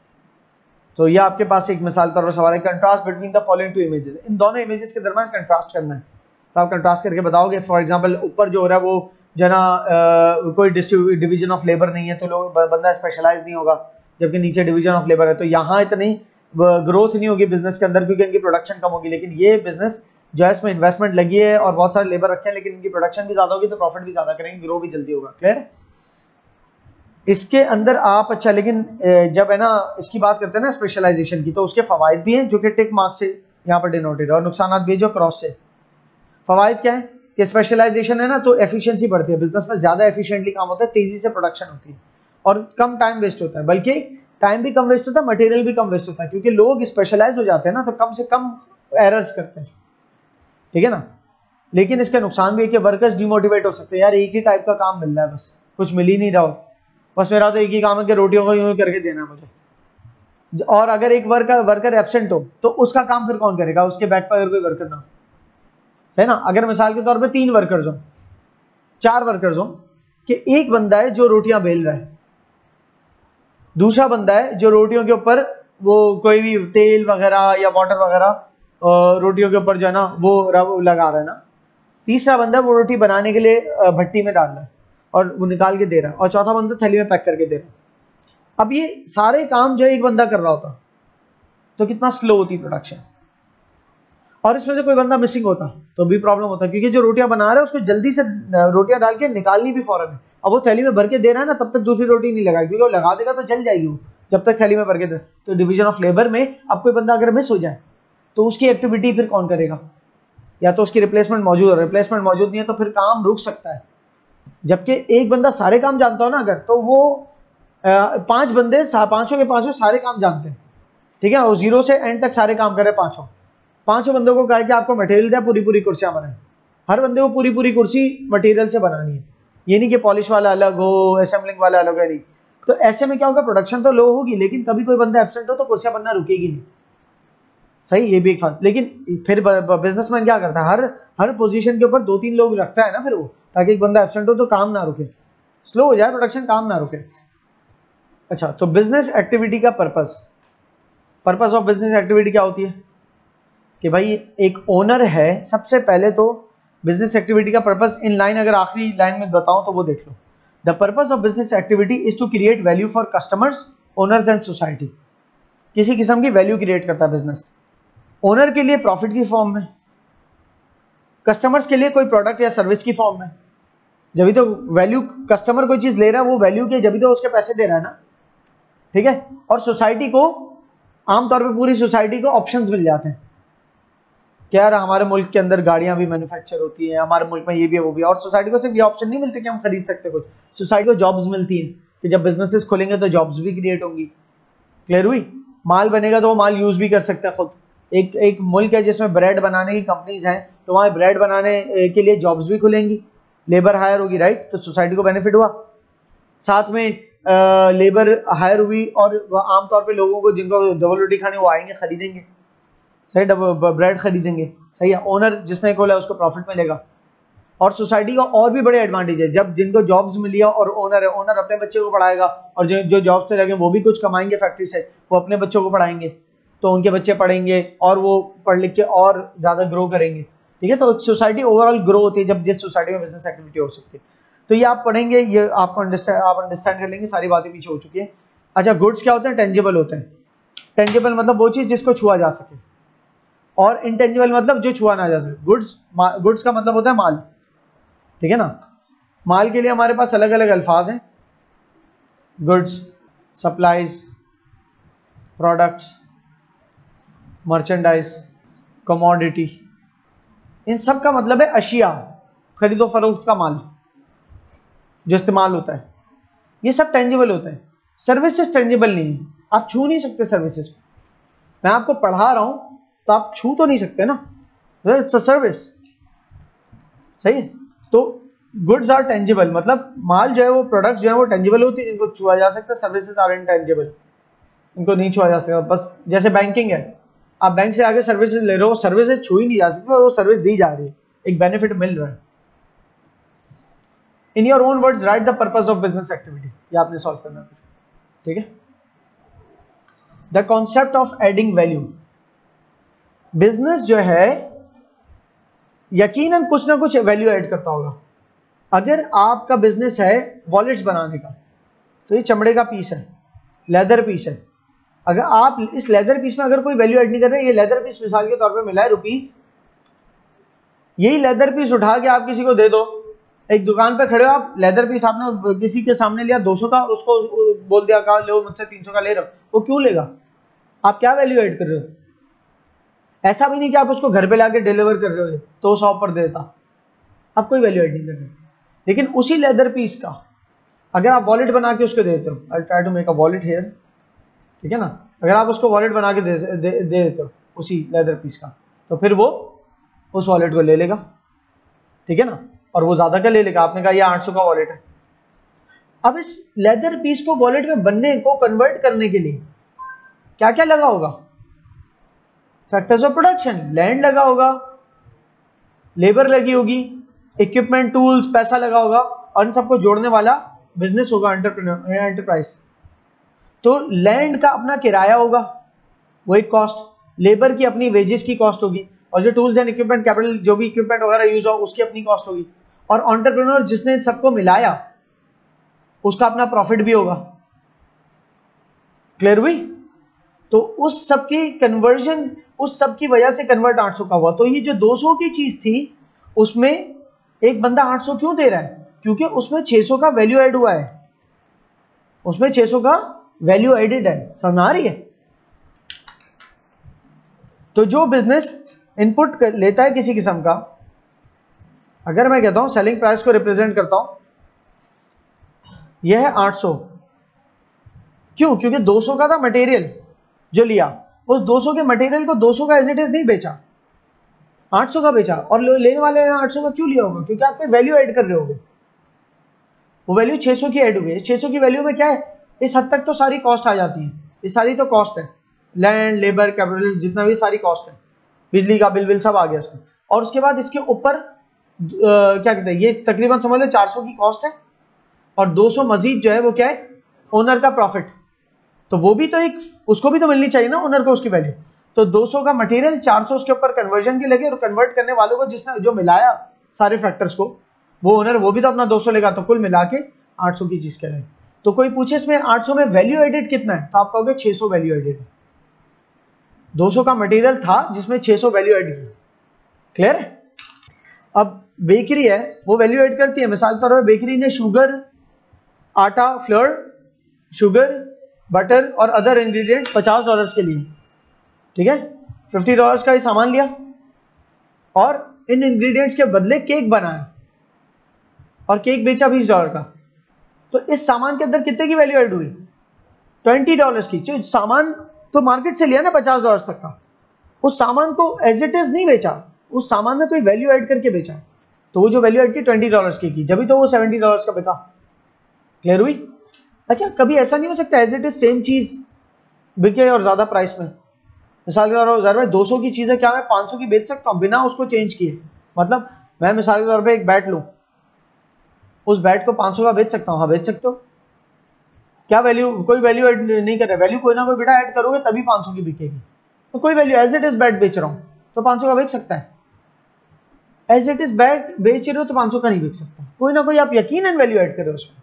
तो ये आपके पास एक मिसाल का सवाल है, contrast between the following two images, इन दोनों इमेजेस के दरमियान कंट्रास्ट करना है। तो आप कंट्रास्ट करके बताओगे, फॉर एग्जांपल ऊपर जो हो रहा है वो जना कोई डिवीजन ऑफ लेबर नहीं है तो लोग बंदा स्पेशलाइज नहीं होगा, जबकि नीचे डिवीजन ऑफ लेबर है तो यहाँ इतनी ग्रोथ नहीं होगी बिजनेस के अंदर क्योंकि इनकी प्रोडक्शन कम होगी। लेकिन ये बिजनेस जो है इसमें इन्वेस्टमेंट लगी है और बहुत सारे लेबर रखे हैं लेकिन इनकी प्रोडक्शन भी ज्यादा होगी तो प्रॉफिट भी ज्यादा करेंगे, ग्रो भी जल्दी होगा। क्लियर? इसके अंदर आप अच्छा, लेकिन जब है ना इसकी बात करते हैं ना स्पेशलाइजेशन की, तो उसके फवायद भी हैं जो कि टिक मार्क से यहाँ पर डिनोटेड है और नुकसान भी जो क्रॉस से। फवायद क्या है कि स्पेशलाइजेशन है ना तो एफिशिएंसी बढ़ती है, बिजनेस में ज्यादा एफिशिएंटली काम होता है, तेजी से प्रोडक्शन होती है और कम टाइम वेस्ट होता है, बल्कि टाइम भी कम वेस्ट होता है, मटेरियल भी कम वेस्ट होता है क्योंकि लोग स्पेशलाइज हो जाते हैं ना तो कम से कम एरर्स करते हैं। ठीक है ना? लेकिन इसके नुकसान भी है कि वर्कर्स डिमोटिवेट हो सकते हैं, यार एक ही टाइप का काम मिल रहा है, बस कुछ मिल ही नहीं रहा हो, बस मेरा तो एक ही काम है कि रोटियों को यूं करके देना है मुझे। और अगर एक वर्कर एब्सेंट हो तो उसका काम फिर कौन करेगा, उसके बैक पर अगर कोई वर्कर ना हो, है ना? अगर मिसाल के तौर पे 3 वर्कर्स हो, 4 वर्कर्स हो कि एक बंदा है जो रोटियां बेल रहा है, दूसरा बंदा है जो रोटियों के ऊपर वो कोई भी तेल वगैरह या वाटर वगैरह रोटियों के ऊपर जो है ना वो लगा रहा है ना, तीसरा बंदा वो रोटी बनाने के लिए भट्टी में डाल रहा है और वो निकाल के दे रहा है, और चौथा बंदा थैली में पैक करके दे रहा है। अब ये सारे काम जो एक बंदा कर रहा होता तो कितना स्लो होती प्रोडक्शन, और इसमें से कोई बंदा मिसिंग होता तो भी प्रॉब्लम होता क्योंकि जो रोटियां बना रहा है उसको जल्दी से रोटियां डाल के निकालनी भी फौरन है। अब वो थैली में भर के दे रहा है ना, तब तक दूसरी रोटी नहीं लगाएगी क्योंकि वो लगा देगा तो जल जाएगी वो, जब तक थैली में भर के दे। तो डिवीजन ऑफ लेबर में अब कोई बंदा अगर मिस हो जाए तो उसकी एक्टिविटी फिर कौन करेगा, या तो उसकी रिप्लेसमेंट मौजूद है, रिप्लेसमेंट मौजूद नहीं है तो फिर काम रुक सकता है। जबकि एक बंदा सारे काम जानता हो ना अगर, तो वो 5 बंदे पांचों के पांचों सारे काम जानते हैं। ठीक है? वो जीरो से एंड तक सारे काम करे, पांचों बंदों को कहा कि आपको मटेरियल दिया पूरी कुर्सियां बनाए, हर बंदे को पूरी कुर्सी मटेरियल से बनानी है, ये नहीं कि पॉलिश वाला अलग हो असेंबलिंग वाला अलग है, नहीं। तो ऐसे में क्या होगा, प्रोडक्शन तो लो होगी लेकिन कभी कोई बंदा एब्सेंट हो तो कुर्सियां बनना रुकेगी नहीं। सही, ये भी एक बात। लेकिन फिर बिजनेसमैन क्या करता है, हर पोजीशन के ऊपर 2-3 लोग रखता है ना फिर वो, ताकि एक बंदा एब्सेंट हो तो काम ना रुके, स्लो हो जाए प्रोडक्शन, काम ना रुके। अच्छा, तो बिजनेस एक्टिविटी का पर्पस ऑफ बिजनेस एक्टिविटी क्या होती है कि भाई एक ओनर है, सबसे पहले तो बिजनेस एक्टिविटी का पर्पस इन लाइन अगर आखिरी लाइन में बताऊं तो वो देख लो, the purpose of business activity is to create value for customers, owners and society. किसी किस्म की वैल्यू क्रिएट करता है बिजनेस, ओनर के लिए प्रॉफिट की फॉर्म में, कस्टमर्स के लिए कोई प्रोडक्ट या सर्विस की फॉर्म में। जब भी तो वैल्यू, कस्टमर कोई चीज ले रहा है वो वैल्यू के, जब भी तो उसके पैसे दे रहा है ना। ठीक है? और सोसाइटी को, आमतौर पे पूरी सोसाइटी को ऑप्शंस मिल जाते हैं कि यार हमारे मुल्क के अंदर गाड़ियां भी मैन्युफैक्चर होती हैं, हमारे मुल्क में ये भी है वो भी है, और सोसाइटी को सिर्फ ये ऑप्शन नहीं मिलते कि हम खरीद सकते कुछ, सोसाइटी को जॉब्स मिलती हैं कि जब बिजनेसेस खुलेंगे तो जॉब्स भी क्रिएट होंगी। क्लियर हुई? माल बनेगा तो वो माल यूज भी कर सकते हैं खुद। एक मुल्क है जिसमें ब्रेड बनाने की कंपनीज हैं तो वहाँ ब्रेड बनाने के लिए जॉब्स भी खुलेंगी, लेबर हायर होगी, राइट? तो सोसाइटी को बेनिफिट हुआ, साथ में लेबर हायर हुई और आमतौर पे लोगों को जिनको डबल रोटी खानी वो आएंगे खरीदेंगे, सही, ब्रेड खरीदेंगे। सही है? ओनर जिसने खोला उसको प्रॉफिट मिलेगा, और सोसाइटी का और भी बड़े एडवांटेज है, जब जिनको जॉब्स मिली है और ओनर है, ओनर अपने बच्चे को पढ़ाएगा, और जो जॉब से लगे वो भी कुछ कमाएंगे फैक्ट्री से, वो अपने बच्चों को पढ़ाएंगे तो उनके बच्चे पढ़ेंगे और वो पढ़ लिख के और ज्यादा ग्रो करेंगे। ठीक है? तो सोसाइटी ओवरऑल ग्रो होती है जब जिस सोसाइटी में बिजनेस एक्टिविटी हो सकती है। तो ये आप पढ़ेंगे, ये आप अंडरस्टैंड कर लेंगे, सारी बातें पीछे हो चुकी है। अच्छा, गुड्स क्या होते हैं? टेंजिबल होते हैं। टेंजिबल मतलब वो चीज जिसको छुआ जा सके, और इनटेंजिबल मतलब जो छुआ ना जा सके। गुड्स का मतलब होता है माल। ठीक है ना? माल के लिए हमारे पास अलग अलग अल्फाज हैं, goods, supplies, products, merchandise, commodity. इन सब का मतलब है अशिया, खरीदो फरोख्त का माल जो इस्तेमाल होता है, ये सब टेंजिबल होता है। सर्विसेज टेंजिबल नहीं है, आप छू नहीं सकते सर्विसेज। मैं आपको पढ़ा रहा हूं तो आप छू तो नहीं सकते ना, इट्स अ सर्विस। सही है? तो गुड्स आर टेंजिबल, मतलब माल जो है वो, प्रोडक्ट जो है वो टेंजिबल होती है, इनको छुआ जा सकता है। सर्विसेज आर इनटेंजिबल, इनको नहीं छुआ जा सकता। बस जैसे बैंकिंग है, आप बैंक से आगे सर्विसेज ले रहे हो, सर्विसेज छू ही नहीं जा सकती, वो सर्विस दी जा रही है, एक बेनिफिट मिल रहा है। In your own words write the purpose of business activity, ये आपने सॉल्व करना है, ठीक है। The concept of adding value, business जो है यकीनन कुछ ना कुछ वैल्यू ऐड करता होगा। अगर आपका बिजनेस है वॉलेट्स बनाने का, तो ये चमड़े का पीस है, लेदर पीस है, अगर आप इस लेदर पीस में अगर कोई वैल्यू ऐड नहीं कर रहे, ये लेदर पीस मिसाल के तौर पे मिला है रुपीस, यही लेदर पीस उठा के आप किसी को दे दो, एक दुकान पे खड़े हो आप, लेदर पीस आपने किसी के सामने लिया 200 का, उसको बोल दिया कहा लो मुझसे 300 का ले रहा हो, वो क्यों लेगा? आप क्या वैल्यू ऐड कर रहे हो? ऐसा भी नहीं कि आप उसको घर पे लाके डिलीवर कर रहे हो तो 100 पर देता, आप कोई वैल्यू ऐड नहीं कर रहे। लेकिन उसी लेदर पीस का अगर आप वॉलेट बना के उसको देते हो, I try to make a wallet here, ठीक है ना, अगर आप उसको वॉलेट बना के दे देते हो उसी लेदर पीस का, तो फिर वो उस वॉलेट को ले लेगा, ठीक है ना, और वो ज्यादा का ले लेगा। आपने कहा ये 800 का वॉलेट है। अब इस लेदर पीस को वॉलेट में बनने को कन्वर्ट करने के लिए क्या क्या लगा होगा? फैक्टर्स ऑफ प्रोडक्शन, लैंड लगा होगा, लेबर लगी होगी, इक्विपमेंट, टूल्स, पैसा लगा होगा, और इन सबको जोड़ने वाला बिजनेस होगा, एंटरप्राइज। तो लैंड का अपना किराया होगा, वो एक कॉस्ट, लेबर की अपनी वेजेस की कॉस्ट होगी, और जो टूल्स एंड इक्विपमेंट, कैपिटल, जो भी इक्विपमेंट वगैरह यूज हो उसकी अपनी कॉस्ट होगी, और एंटरप्रेन्योर जिसने इन सबको मिलाया उसका अपना प्रॉफिट भी होगा। क्लियर हुई? तो उस सब की कन्वर्जन, उस सब की वजह से कन्वर्ट 800 का हुआ। तो ये जो 200 की चीज थी उसमें एक बंदा 800 क्यों दे रहा है? क्योंकि उसमें 600 का वैल्यू ऐड हुआ है, उसमें 600 का वैल्यू एडेड है। समझ आ रही है? तो जो बिजनेस इनपुट लेता है किसी किस्म का, अगर मैं कहता हूं सेलिंग प्राइस को रिप्रेजेंट करता हूं, यह है 800, क्यों? क्योंकि 200 का था मटेरियल जो लिया, उस 200 के मटेरियल को 200 का एज इट इज नहीं बेचा, 800 का बेचा, और लेने वाले ने 800 का क्यों लिया होगा? क्योंकि आप पे वैल्यू ऐड कर रहे होगे, वो वैल्यू 600 की ऐड हुई है। 600 की वैल्यू में क्या है, इस हद तक तो सारी कॉस्ट आ जाती है, ये सारी तो कॉस्ट है, लैंड, लेबर, कैपिटल, जितना भी सारी कॉस्ट है, बिजली का बिल सब आ गया इसमें। और उसके बाद इसके ऊपर क्या कहते हैं, ये तकरीबन समझ लो 400 की कॉस्ट है, और 200 मजीद जो है वो क्या है, ओनर का प्रॉफिट। तो वो भी तो एक, उसको भी तो मिलनी चाहिए ना ओनर को उसकी वैल्यू। तो 200 का मटेरियल, 400 उसके ऊपर कन्वर्जन के लगे, और कन्वर्ट करने वालों को जिसने जो मिलाया सारे फैक्टर्स को, वो ओनर, वो भी तो अपना 200 लेगा, तो कुल मिला के 800 की चीज करें। तो कोई पूछे इसमें 800 में वैल्यू एडेड कितना है, तो आप कहोगे 600 वैल्यू एडेड है। 200 का मटेरियल था जिसमें 600 वैल्यू एड की। क्लियर है? अब बेकरी है, वो वैल्यू एड करती है। मिसाल के तौर पर बेकरी ने शुगर, आटा, फ्लोर, शुगर, बटर और अदर इंग्रेडिएंट $50 के लिए, ठीक है, $50 का ये सामान लिया, और इन इंग्रेडिएंट्स के बदले केक बनाया, और केक बेचा $20 का। तो इस सामान के अंदर कितने की वैल्यू ऐड हुई? $20 की। जो सामान तो मार्केट से लिया ना $50 तक का, उस सामान को एज इट इज नहीं बेचा, उस सामान में कोई वैल्यू ऐड करके बेचा, तो वो जो वैल्यू ऐड की $20 की, जब तो वो $70 का बिका। क्लियर हुई? अच्छा, कभी ऐसा नहीं हो सकता एज इट इज सेम चीज बिके और ज्यादा प्राइस में? मिसाल के तौर पर 200 की चीज है, क्या मैं 500 की बेच सकता हूँ बिना उसको चेंज किए? मतलब मैं मिसाल के तौर पर एक बैट लूं, उस बैट को 500 का बेच सकता हूँ? हाँ बेच सकते हो। क्या वैल्यू? कोई वैल्यू ऐड नहीं कर रहा, वैल्यू कोई ना कोई बेटा ऐड करोगे तभी 500 की बिकेगी। तो कोई वैल्यू, एज इट इज बैट बेच रहा हूँ तो 500 का बेच सकता है, एज इट इज बैट बेच रहे हो तो 500 का नहीं बेच सकता। कोई ना कोई आप यकीनन वैल्यू ऐड करो उसमें,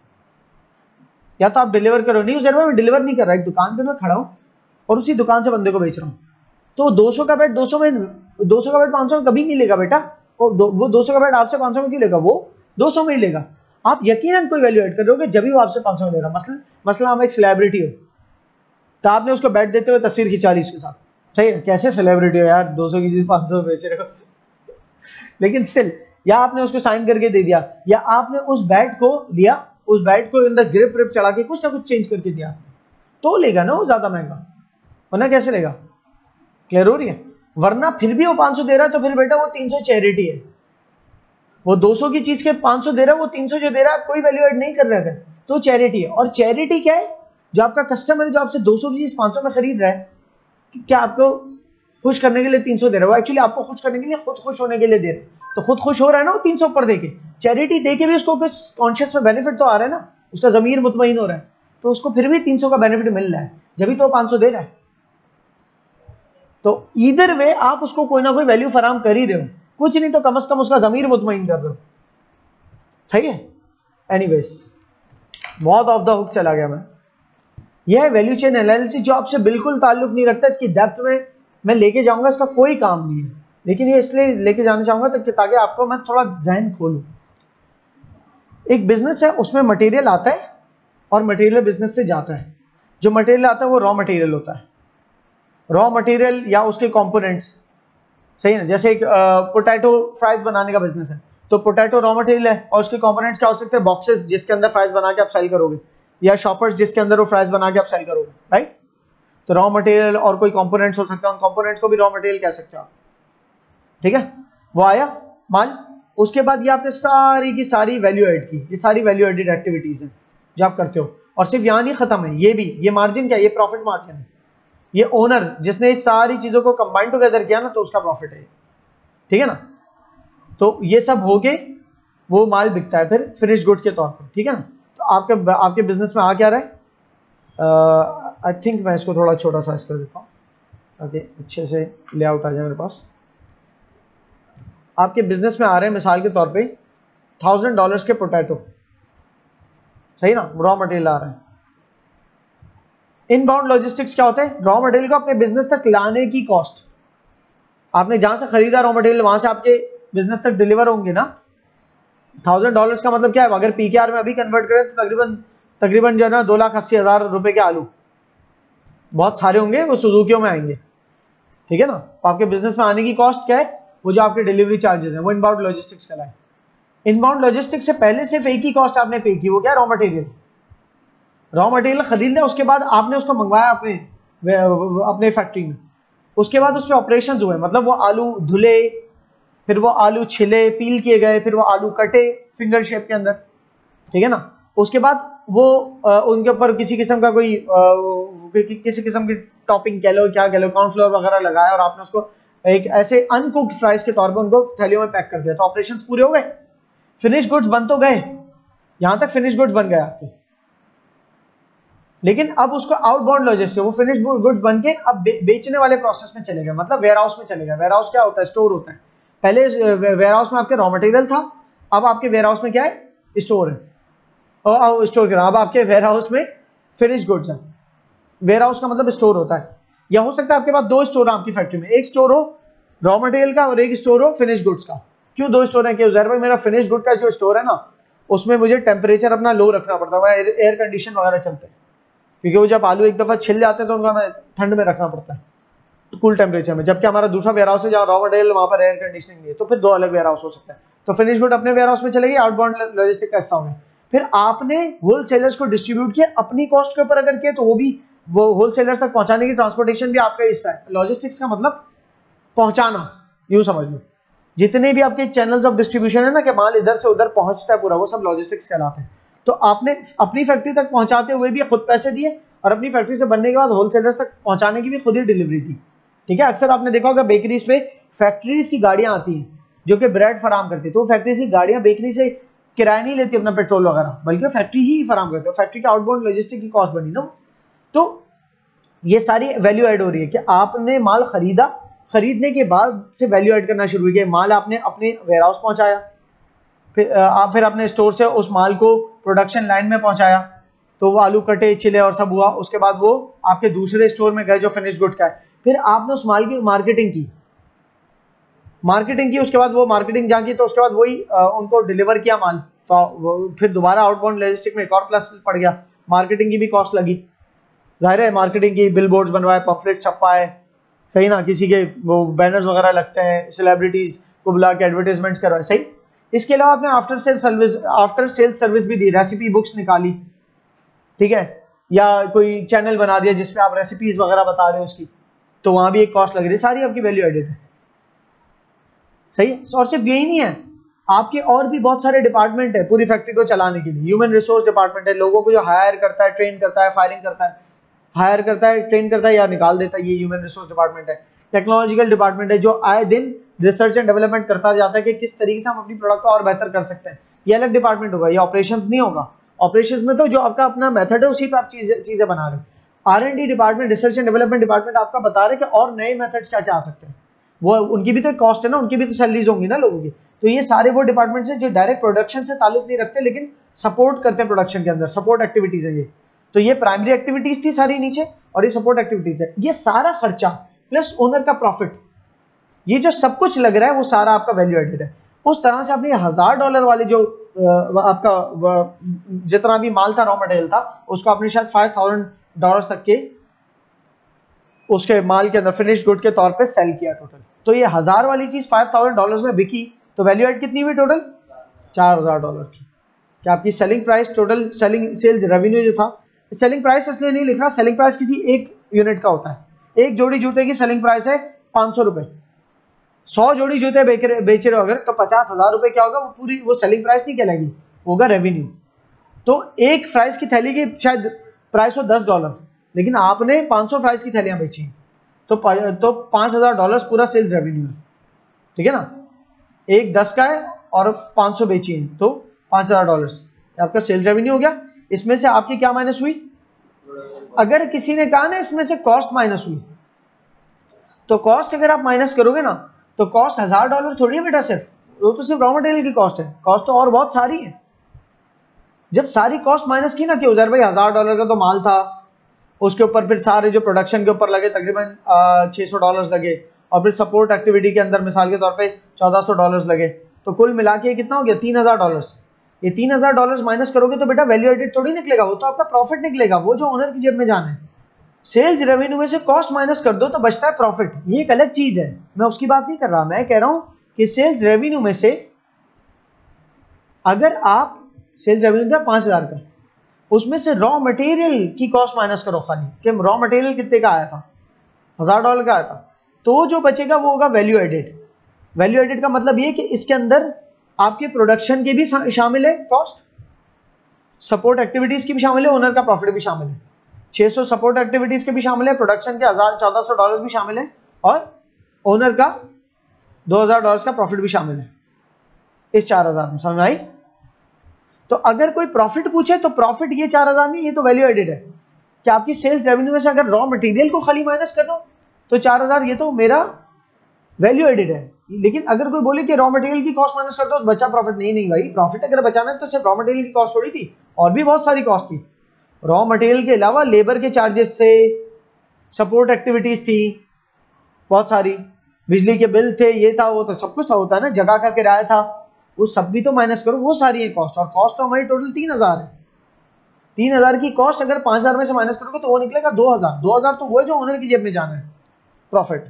या तो आप डिलीवर करो। नहीं, उस जरूर मैं डिलीवर नहीं कर रहा, एक दुकान पे मैं खड़ा हूँ और उसी दुकान से बंदे को बेच रहा हूँ, तो 200 का बैट 200 में, 200 का बैट 500 में कभी नहीं लेगा बेटा, वो 200 का बैट आपसे 500 में क्यों लेगा? वो 200 में ही लेगा। आप यकीनन कोई वैल्यू ऐड करोगे जब भी वो आपसे 500 में ले रहा। मसलन हम एक सेलिब्रिटी हो, तो आपने उसको बैट देते हुए तस्वीर खिंचा ली उसके साथ, सही है, कैसे सेलिब्रिटी हो यार, 200 की चीज 500 में बेच रहे हो। लेकिन स्टिल, या आपने उसको साइन करके दे दिया, या आपने उस बैट को लिया, उस बैट को अंदर ग्रिप व्रिप चढ़ा के कुछ ना कुछ चेंज करके दिया, तो लेगा ना वो ज्यादा महंगा, वरना कैसे लेगा? क्लियर हो रही है? वरना फिर भी वो 500 दे रहा है तो फिर बेटा वो 300 चैरिटी है। वो 200 की चीज के 500 दे रहा है, वो 300 जो दे रहा है कोई वैल्यू ऐड नहीं कर रहा है, तो चैरिटी है। और चैरिटी क्या है? जो आपका कस्टमर है जो आपसे 200 की चीज 500 में खरीद रहा है, क्या आपको खुश करने के लिए 300 दे रहा है, वो एक्चुअली आपको खुश करने के लिए खुद खुश होने के लिए दे रहे हैं, तो खुद खुश हो रहा है ना वो 300 ऊपर देके, चैरिटी देके भी उसको कुछ कॉन्शियस में बेनिफिट तो आ रहा है ना, उसका जमीर मुतमईन हो रहा है, तो उसको फिर भी 300 का बेनिफिट मिल रहा है, जब भी तो 500 दे रहा है। तो इधर वे आप उसको कोई ना कोई वैल्यू फराम कर ही रहे हो, कुछ नहीं तो कम से कम उसका जमीर मुतमईन कर रहे हो, सही है। एनीवेज, बहुत ऑफ द हुक चला गया मैं। यह है वैल्यू चेन एनालिसिस, जो आपसे बिल्कुल ताल्लुक नहीं रखता, इसकी डेप्थ में मैं लेके जाऊंगा, इसका कोई काम नहीं है, लेकिन ये इसलिए लेके जाना चाहूंगा ताकि आपको मैं थोड़ा जहन खोलूं। एक बिजनेस है, उसमें मटेरियल आता है और मटेरियल बिजनेस से जाता है। जो मटेरियल आता है वो रॉ मटेरियल होता है, रॉ मटेरियल या उसके कंपोनेंट्स, सही है। जैसे एक पोटैटो फ्राइज बनाने का बिजनेस है, तो पोटैटो रॉ मटेरियल है और उसके कंपोनेंट्स क्या हो सकते हैं, बॉक्सेस जिसके अंदर फ्राइज बना के आप सेल करोगे, या शॉपर्स जिसके अंदर वो फ्राइज बना के आप सेल करोगे, राइट। तो रॉ मटेरियल और कोई कंपोनेंट्स हो सकते हैं, उन कंपोनेंट्स को भी रॉ मटेरियल कह सकते हो आप, ठीक है। वो आया माल, उसके बाद ये आपने सारी की सारी वैल्यू ऐड की, ये सारी वैल्यू एडेड एक्टिविटीज हैं जो आप करते हो, और सिर्फ यहाँ नहीं खत्म है, ये भी, ये मार्जिन क्या है, ये प्रॉफिट मार्जिन है, ये ओनर जिसने इस सारी चीजों को कंबाइन टुगेदर किया ना, तो उसका प्रॉफिट है, ठीक है ना। तो ये सब हो गए, वो माल बिकता है फिर फिनिश गुड के तौर पर, ठीक है ना। तो आपके बिजनेस में आ क्या रहा है, आई थिंक मैं इसको थोड़ा छोटा साइज कर देता हूँ ताकि अच्छे से लेआउट आ जाए मेरे पास। आपके बिजनेस में आ रहे हैं मिसाल के तौर पे $1000 के पोटैटो, सही ना, रॉ मटेरियल आ रहा है। इनबाउंड लॉजिस्टिक्स क्या होता है, रॉ मटेरियल को अपने बिजनेस तक लाने की कॉस्ट, आपने जहां से खरीदा रॉ मटेरियल वहां से आपके बिजनेस तक डिलीवर होंगे ना। $1000 का मतलब क्या है, अगर पीकेआर में अभी कन्वर्ट करें तो तकरीबन जो है ना 2,80,000 रुपए के आलू, बहुत सारे होंगे, वो सुजुकियों में आएंगे, ठीक है ना। तो आपके बिजनेस में आने की कॉस्ट क्या है, वो जो आपके डिलीवरी चार्जेस हैं, वो इनबाउंड लॉजिस्टिक्स कहलाए। इनबाउंड लॉजिस्टिक्स से पहले सिर्फ एक ही कॉस्ट आपने पे की, वो क्या, रॉ मटेरियल। रॉ मटेरियल खरीद लिया, उसके बाद आपने उसको मंगवाया अपने फैक्ट्री में, उसके बाद उस पर ऑपरेशन हुए, मतलब वो आलू धुले, फिर वो आलू छिले, पील किए गए, फिर वो आलू कटे फिंगर शेप के अंदर, ठीक है ना। उसके बाद वो उनके ऊपर किसी किस्म का किसी किस्म की टॉपिंग कह लो, क्या कह लो, कॉर्नफ्लोर वगैरह लगाया, और आपने उसको एक ऐसे अनकुक्ड फ्राइज के तौर पर उनको थैलियों में पैक कर दिया, तो ऑपरेशन पूरे हो गए, फिनिश गुड्स बन तो गए, यहां तक फिनिश गुड्स बन गए आपके। लेकिन अब उसको आउटबाउंड लॉजिस्टिक्स, वो फिनिश गुड्स बन के अब बेचने वाले प्रोसेस में चले गए, मतलब वेयर हाउस में चले गए। वेयर हाउस क्या होता है, स्टोर होता है। पहले वेयर हाउस में आपके रॉ मटेरियल था, अब आपके वेयर हाउस में क्या है, स्टोर है, और स्टोर करा, अब आपके वेयर हाउस में फिनिश गुड्स है। वेयर हाउस का मतलब स्टोर होता है, या हो सकता है आपके पास दो स्टोर है आपकी फैक्ट्री में, एक स्टोर हो रॉ मटेरियल का और एक स्टोर हो फिनिश गुड्स का। क्यों दो स्टोर है, क्यों जहर भाई मेरा फिनिश गुड का जो स्टोर है ना, उसमें मुझे टेम्परेचर अपना लो रखना पड़ता है, एयर कंडीशन वगैरह चलते हैं, क्योंकि वो जब आलू एक दफा छिल जाते हैं तो उनको हमें ठंड में रखना पड़ता है, कूल टेम्परेचर में। जबकि हमारा दूसरा वेयर हाउस है जहाँ रॉ मटेरियल, वहां पर एयर कंडीशनिंग नहीं है, तो फिर दो अलग वेयर हाउस हो सकता है। तो फिनिश गुड अपने वेयर हाउस में चलेगी, आउटबाउंड लॉजिस्टिक का हिस्सा होंगे। फिर आपने होलसेलर्स को डिस्ट्रीब्यूट किया अपनी कॉस्ट के ऊपर अगर किया, तो वो भी, वो होलसेलर्स तक पहुंचाने की ट्रांसपोर्टेशन भी आपका हिस्सा है। लॉजिस्टिक्स का मतलब पहुंचाना, यूं समझ लो, जितने भी आपके चैनल्स ऑफ डिस्ट्रीब्यूशन है ना, कि माल इधर से उधर पहुंचता है पूरा, वो सब लॉजिस्टिक्स कहलाते हैं। तो आपने अपनी फैक्ट्री तक पहुंचाते हुए भी खुद पैसे दिए, और अपनी फैक्ट्री से बनने के बाद होलसेलर्स तक पहुंचाने की भी खुद ही डिलीवरी दी, ठीक है। अक्सर आपने देखा होगा बेकरीज पे फैक्ट्रीज की गाड़ियां आती हैं जो कि ब्रेड फराम करती है, तो फैक्ट्री की गाड़ियां बेकरी से किराया नहीं लेती अपना पेट्रोल वगैरह, बल्कि फैक्ट्री ही फराम करती है, फैक्ट्री का आउटबाउंड लॉजिस्टिक की कॉस्ट बनी ना। तो ये सारी वैल्यू ऐड हो रही है कि आपने माल खरीदा, खरीदने के बाद से वैल्यू ऐड करना शुरू किया, माल आपने अपने वेयर हाउस पहुंचाया, फिर अपने स्टोर से उस माल को प्रोडक्शन लाइन में पहुंचाया, तो वो आलू कटे छिले और सब हुआ, उसके बाद वो आपके दूसरे स्टोर में गए जो फिनिश गुड का है, फिर आपने उस माल की मार्केटिंग की, उसके बाद वो मार्केटिंग जहाँ की, तो उसके बाद वही उनको डिलीवर किया माल, तो फिर दोबारा आउटबाउंड लॉजिस्टिक में एक और प्लस पड़ गया, मार्केटिंग की भी कॉस्ट लगी, जाहिर है मार्केटिंग की, बिल बोर्ड्स बनवाए, पम्फलेट छपवाए, सही ना, किसी के वो बैनर्स वगैरह लगते हैं, सेलिब्रिटीज को बुला के एडवर्टाइजमेंट्स करवाए, सही। इसके अलावा आपने आफ्टर सेल सर्विस भी दी, रेसिपी बुक्स निकाली, ठीक है, या कोई चैनल बना दिया जिसमें आप रेसिपीज वगैरह बता रहे हो उसकी, तो वहां भी एक कॉस्ट लग रही है, सारी आपकी वैल्यू एडेड है, सही है। और सिर्फ यही नहीं है, आपके और भी बहुत सारे डिपार्टमेंट है पूरी फैक्ट्री को चलाने के लिए। ह्यूमन रिसोर्स डिपार्टमेंट है, लोगों को जो हायर करता है, ट्रेन करता है, फायरिंग करता है, हायर करता है, ट्रेन करता है या निकाल देता है, ये ह्यूमन रिसोर्स डिपार्टमेंट है। टेक्नोलॉजिकल डिपार्टमेंट है जो आए दिन रिसर्च एंड डेवलपमेंट करता जाता है कि किस तरीके से हम अपनी प्रोडक्ट को और बेहतर कर सकते हैं। ये अलग डिपार्टमेंट होगा, ये ऑपरेशंस नहीं होगा। ऑपरेशंस में तो जो आपका अपना मेथड है उसी पे आप चीजें बना रहे हो। R&D department, research and development department आपका बता रहे कि और नए मेथड्स क्या क्या आ सकते हैं। वो उनकी भी तो कॉस्ट है ना, उनकी भी तो सैलरीज होंगी ना लोगों की। तो ये सारे वो डिपार्टमेंट्स हैं जो डायरेक्ट प्रोडक्शन से ताल्लुक नहीं रखते लेकिन सपोर्ट करते हैं प्रोडक्शन के अंदर, सपोर्ट एक्टिविटीज है ये। तो ये प्राइमरी एक्टिविटीज थी सारी नीचे, और ये सपोर्ट एक्टिविटीज है। ये सारा खर्चा प्लस ओनर का प्रॉफिट, ये जो सब कुछ लग रहा है वो सारा आपका वैल्यू एडेड है। उस तरह से आपने $1000 वाले जो आपका जितना भी माल था, रॉ मटेरियल था, उसको आपने शायद $5000 तक के उसके माल के अंदर फिनिश गुड के तौर पे सेल किया टोटल। तो ये 1000 वाली चीज $5000 में बिकी, तो वैल्यू एड कितनी हुई टोटल? $4000 की। क्या आपकी selling price, total selling sales revenue जो था, सेलिंग प्राइस इसलिए नहीं लिखा, सेलिंग प्राइस किसी एक यूनिट का होता है। एक जोड़ी जूते की सेलिंग प्राइस है 500 रुपए, 100 जोड़ी जूते बेच रहे हो अगर, तो 50,000 रुपए क्या होगा, वो पूरी वो सेलिंग प्राइस नहीं कहलाएगी, होगा रेवेन्यू। तो एक फ्राइज की थैली की शायद प्राइस हो $10, लेकिन आपने 500 फ्राइज की थैलियां बेची, तो $5000 पूरा सेल्स रेवेन्यू है, ठीक है ना। एक 10 का है और 500 बेची है, तो $5000 आपका सेल्स रेवेन्यू हो गया। इसमें से आपकी क्या माइनस हुई? अगर किसी ने कहा ना इसमें से कॉस्ट माइनस हुई, तो कॉस्ट अगर आप माइनस करोगे ना, तो कॉस्ट $1000 थोड़ी है बेटा, सिर्फ वो तो सिर्फ रॉ मटेरियल की कॉस्ट है, कॉस्ट तो और बहुत सारी है। जब सारी कॉस्ट माइनस की ना कि उधर भाई $1000 का तो माल था, उसके ऊपर फिर सारे जो प्रोडक्शन के ऊपर लगे तकरीबन $600 लगे, और फिर सपोर्ट एक्टिविटी के अंदर मिसाल के तौर पे $1400 लगे, तो कुल मिला के कितना हो गया? $3000। ये $3000 माइनस करोगे तो बेटा वैल्यू एडेड थोड़ी निकलेगा, वो तो आपका प्रॉफिट निकलेगा, वो जो ओनर की जेब में जाना है। सेल्स रेवेन्यू में से कॉस्ट माइनस कर दो तो बचता है प्रॉफिट, ये एक अलग चीज है, मैं उसकी बात नहीं कर रहा। मैं कह रहा हूं कि सेल्स रेवेन्यू में से अगर आप सेल्स रेवेन्यू था 5000 का, उसमें से रॉ मटेरियल की कॉस्ट माइनस करो खाली, कि रॉ मटेरियल कितने का आया था? $1000 का आया था, तो जो बचेगा वो होगा वैल्यू एडेड। वैल्यू एडेड का मतलब ये कि इसके अंदर आपके प्रोडक्शन के भी शामिल है कॉस्ट, सपोर्ट एक्टिविटीज की भी शामिल है, ओनर का प्रॉफिट भी शामिल है, 600 सपोर्ट एक्टिविटीज के भी शामिल है, प्रोडक्शन के $1400 भी शामिल है, और ओनर का $2000 का प्रॉफिट भी शामिल है इस 4000 में। समझ में आई? तो अगर कोई प्रॉफिट पूछे तो प्रॉफिट ये 4000 नहीं, ये तो वैल्यू एडेड है कि आपकी सेल्स रेवेन्यू में से अगर रॉ मटेरियल को खाली माइनस कर दो तो 4000, ये तो मेरा वैल्यू एडेड है। लेकिन अगर कोई बोले कि रॉ मटेरियल की कॉस्ट माइनस कर दो तो बचा प्रॉफिट, नहीं भाई, प्रॉफिट अगर बचाना है तो सिर्फ रॉ मटेरियल की कॉस्ट थोड़ी थी, और भी बहुत सारी कॉस्ट थी। रॉ मटेरियल के अलावा लेबर के चार्जेस थे, सपोर्ट एक्टिविटीज थी बहुत सारी, बिजली के बिल थे, ये था वो था, सब कुछ होता है ना, जगह का किराया था, वो सब भी तो माइनस करो, वो सारी है कॉस्ट। और कॉस्ट तो हमारी टोटल 3000 है। 3000 की कॉस्ट अगर 5000 में से माइनस करोगे तो वो निकलेगा 2000। 2000 तो वो है जो ओनर की जेब में जाना है प्रॉफिट।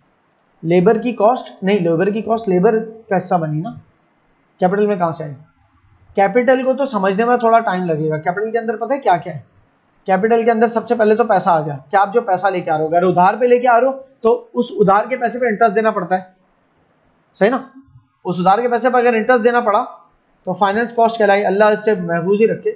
लेबर की कॉस्ट नहीं, लेबर की कॉस्ट लेबर का हिस्सा बनी ना, कैपिटल में कहां से आई? कैपिटल को तो समझने में थोड़ा टाइम लगेगा। कैपिटल के अंदर पता है क्या क्या है? कैपिटल के अंदर सबसे पहले तो पैसा आ गया, कि आप जो पैसा लेके आ रहे हो, अगर उधार पे लेके आ रहे हो तो उस उधार के पैसे पे इंटरेस्ट देना पड़ता है, सही ना। उस उधार के पैसे पर अगर इंटरेस्ट देना पड़ा तो फाइनेंस कॉस्ट कहलाई, अल्लाह इससे महफूज ही रखे,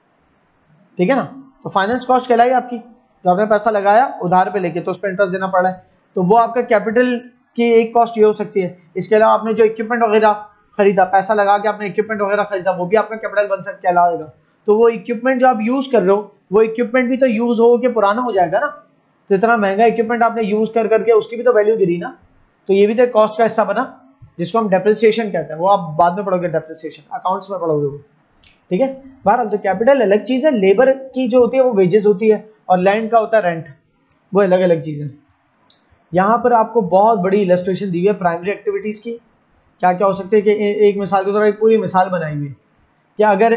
ठीक है ना। तो फाइनेंस कॉस्ट कहलाई आपकी, तो आपने पैसा लगाया उधार पे लेके तो उस पर इंटरेस्ट देना पड़ा है, तो वो आपका कैपिटल की एक कॉस्ट ये हो सकती है। इसके अलावा आपने जो इक्विपमेंट वगैरह खरीदा, पैसा लगा के आपने इक्विपमेंट वगैरह खरीदा, वो भी आपका कैपिटल बन सकता कहलाएगा। तो वो इक्विपमेंट जो आप यूज कर रहे हो, वो इक्विपमेंट भी तो यूज हो के पुराना हो जाएगा ना, तो इतना महंगा इक्विपमेंट आपने यूज कर करके उसकी भी तो वैल्यू गिरी ना, तो ये भी तो कॉस्ट का हिस्सा बना, जिसको हम डेप्रिसिएशन कहते हैं। वो आप बाद में पढ़ोगे, डेप्रिसिएशन अकाउंट्स में पढ़ोगे वो, ठीक है। बहरहाल तो कैपिटल अलग चीज है, लेबर की जो होती है वो वेजेस होती है, और लैंड का होता है रेंट, वो अलग अलग चीज है। यहाँ पर आपको बहुत बड़ी इलस्ट्रेशन दी हुई है प्राइमरी एक्टिविटीज की, क्या क्या हो सकते हैं कि एक मिसाल के तौर पर एक पूरी मिसाल बनाई हुई है कि अगर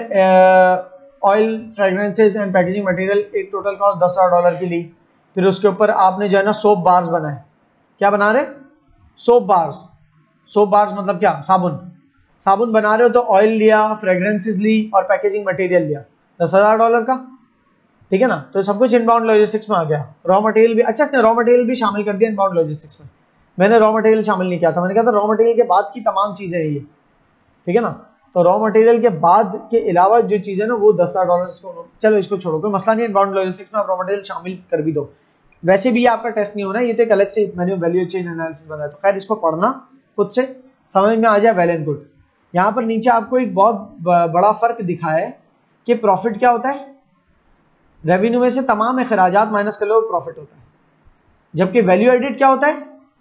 oil, fragrances and packaging material एक टोटल कॉस्ट $10,000 की ली, फिर उसके ऊपर आपने जो है ना सोप बार्स बनाए। क्या बना रहे? Soap bars. सोप बार्स मतलब क्या? साबुन। साबुन बना रहे हो तो ऑयल लिया, फ्रेगरेंसेस ली और पैकेजिंग मटेरियल लिया, $10,000 का, ठीक है ना। तो सब कुछ इनबाउंड लॉजिस्टिक्स में आ गया। रॉ मटेरियल भी, अच्छा रॉ मटेरियल भी शामिल कर दिया इनबाउंड लॉजिस्टिक्स में। मैंने रॉ मटेरियल शामिल नहीं किया था, मैंने कहा था रॉ मटेरियल के बाद की तमाम चीजें ये, ठीक है ना। तो रॉ मटेरियल के बाद के अलावा जो चीज़ है ना वो $10,000 को, चलो इसको छोड़ो, कोई मसला नहीं है, इनबाउंड लॉजिस्टिक्स में आप रॉ मटेरियल शामिल कर भी दो। वैसे भी आपका टेस्ट नहीं होना, ये तो एक अलग से मैंने वैल्यू चेन एनालिसिस बनाया, तो खैर इसको पढ़ना खुद से समझ में आ जाए, वेल एंड गुड। यहाँ पर नीचे आपको एक बहुत बड़ा फर्क दिखा है कि प्रॉफिट क्या होता है, रेवेन्यू में से तमाम अखराजात माइनस कर लो प्रॉफिट होता है, जबकि वैल्यू एडिड क्या होता है,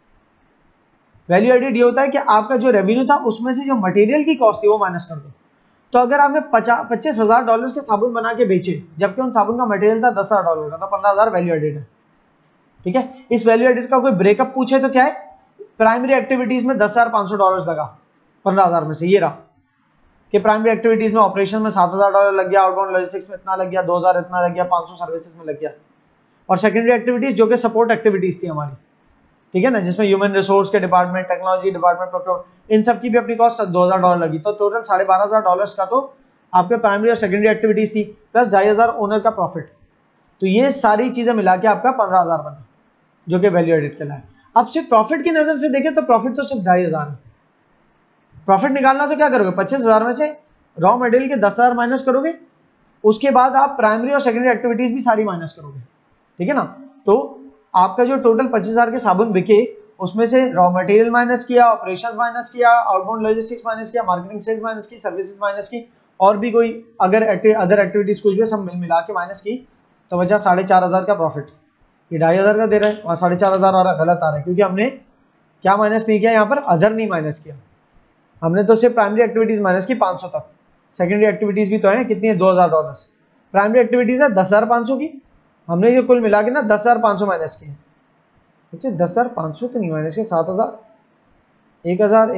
वैल्यू एडिड ये होता है कि आपका जो रेवेन्यू था उसमें से जो मटेरियल की कॉस्ट थी वो माइनस कर दो। तो अगर आपने $25,000 के साबुन बना के बेचे, जबकि उन साबुन का मटेरियल था $10,000 का, तो 15,000 वैल्यू एडिड है, ठीक है। इस वैल्यू एडिड का कोई ब्रेकअप पूछे तो क्या है, प्राइमरी एक्टिविटीज में $10,500 लगा 15,000 में से, ये रहा कि प्राइमरी एक्टिविटीज में ऑपरेशन में $7,000 लग गया, आउटबाउंड लॉजिस्टिक्स में इतना लग गया, 2,000 इतना लग गया, 500 सर्विसेज में लग गया, और सेकेंडरी एक्टिविटीज जो कि सपोर्ट एक्टिविटीज थी हमारी, ठीक है ना, जिसमें ह्यूमन रिसोर्स के डिपार्टमेंट, टेक्नोलॉजी डिपार्टमेंट, प्रोक्योरमेंट, इन सब की भी अपनी कॉस्ट $2,000 लगी, तो टोटल $12,500 का तो आपके प्राइमरी और सेकेंडरी एक्टिविटीज थी, प्लस 2,500 ओनर का प्रॉफिट। तो ये सारी चीजें मिला के आपका 15,000 बना, जो कि वैल्यू एडिड कहलाए। अब सिर्फ प्रॉफिट की नजर से देखें तो प्रॉफिट तो सिर्फ 2,500 है। प्रॉफिट निकालना तो क्या करोगे, 25,000 में से रॉ मटेरियल के 10,000 माइनस करोगे, उसके बाद आप प्राइमरी और सेकेंडरी एक्टिविटीज भी सारी माइनस करोगे, ठीक है ना। तो आपका जो टोटल 25,000 के साबुन बिके, उसमें से रॉ मटेरियल माइनस किया, ऑपरेशंस माइनस किया, आउटबाउंड लॉजिस्टिक्स माइनस किया, मार्केटिंग सेल्स माइनस की, सर्विसेज माइनस की, और भी कोई अगर अदर एक्टिविटीज कुछ भी सब मिला के माइनस की, तो बचा 4,500 का प्रॉफिट। ये 2,500 का दे रहा है और 4,500 आ रहा है, गलत आ रहा है, क्योंकि हमने क्या माइनस नहीं किया, यहाँ पर अदर नहीं माइनस किया, हमने तो सिर्फ प्राइमरी एक्टिविटीज माइनस की 500 तक, सेकेंडरी एक्टिविटीज भी तो है, कितनी है, $2,000। प्राइमरी एक्टिविटीज है 10,500 की, हमने ये कुल मिला के ना 10,500 माइनस की, ठीक है। 10,500 तो नहीं माइनस किया, 7,000, 1,000,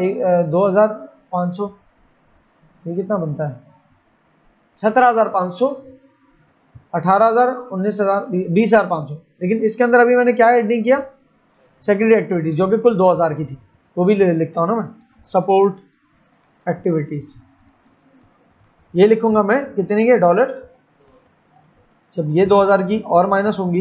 2,500, ये कितना बनता है, 17,500, 18,000, 19,000, 20,500। लेकिन इसके अंदर अभी मैंने क्या ऐड नहीं किया, सेकेंडरी एक्टिविटीज जो कि कुल 2,000 की थी, वो भी लिखता हूँ ना मैं, सपोर्ट एक्टिविटीज, ये लिखूंगा मैं कितने के डॉलर, जब ये 2,000 की और माइनस होंगी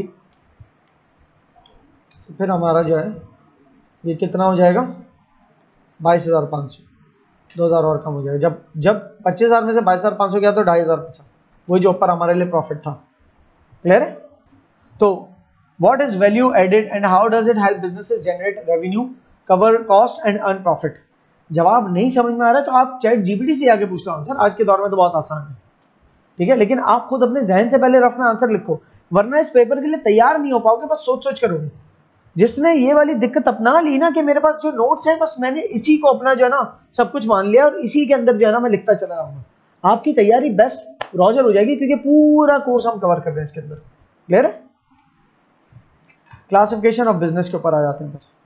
तो फिर हमारा जो है ये कितना हो जाएगा, 22,500, 2,000 और कम हो जाएगा। जब 25,000 में से 22,500 गया तो 2,500 बचा, वही जो ऊपर हमारे लिए प्रॉफिट था। क्लियर है। तो what is value added and how does it help businesses generate revenue, cover cost and earn profit. जवाब नहीं समझ में आ रहा है तो आप चैट जीपीटी से आके पूछ लो आंसर, आज के दौर में तो बहुत आसान है, ठीक है। लेकिन आप खुद अपने जहन से पहले रफ में आंसर लिखो, वरना इस पेपर के लिए तैयार नहीं हो पाओगे, बस सोच सोच करोगे। जिसने ये वाली दिक्कत अपना ली ना कि मेरे पास जो नोट्स है बस मैंने इसी को अपना जो है ना सब कुछ मान लिया और इसी के अंदर जो है ना मैं लिखता चला जाऊंगा, आपकी तैयारी बेस्ट रॉजर हो जाएगी, क्योंकि पूरा कोर्स हम कवर कर रहे हैं इसके अंदर। क्लियर है। क्लासिफिकेशन ऑफ बिजनेस के ऊपर आ जाते हैं।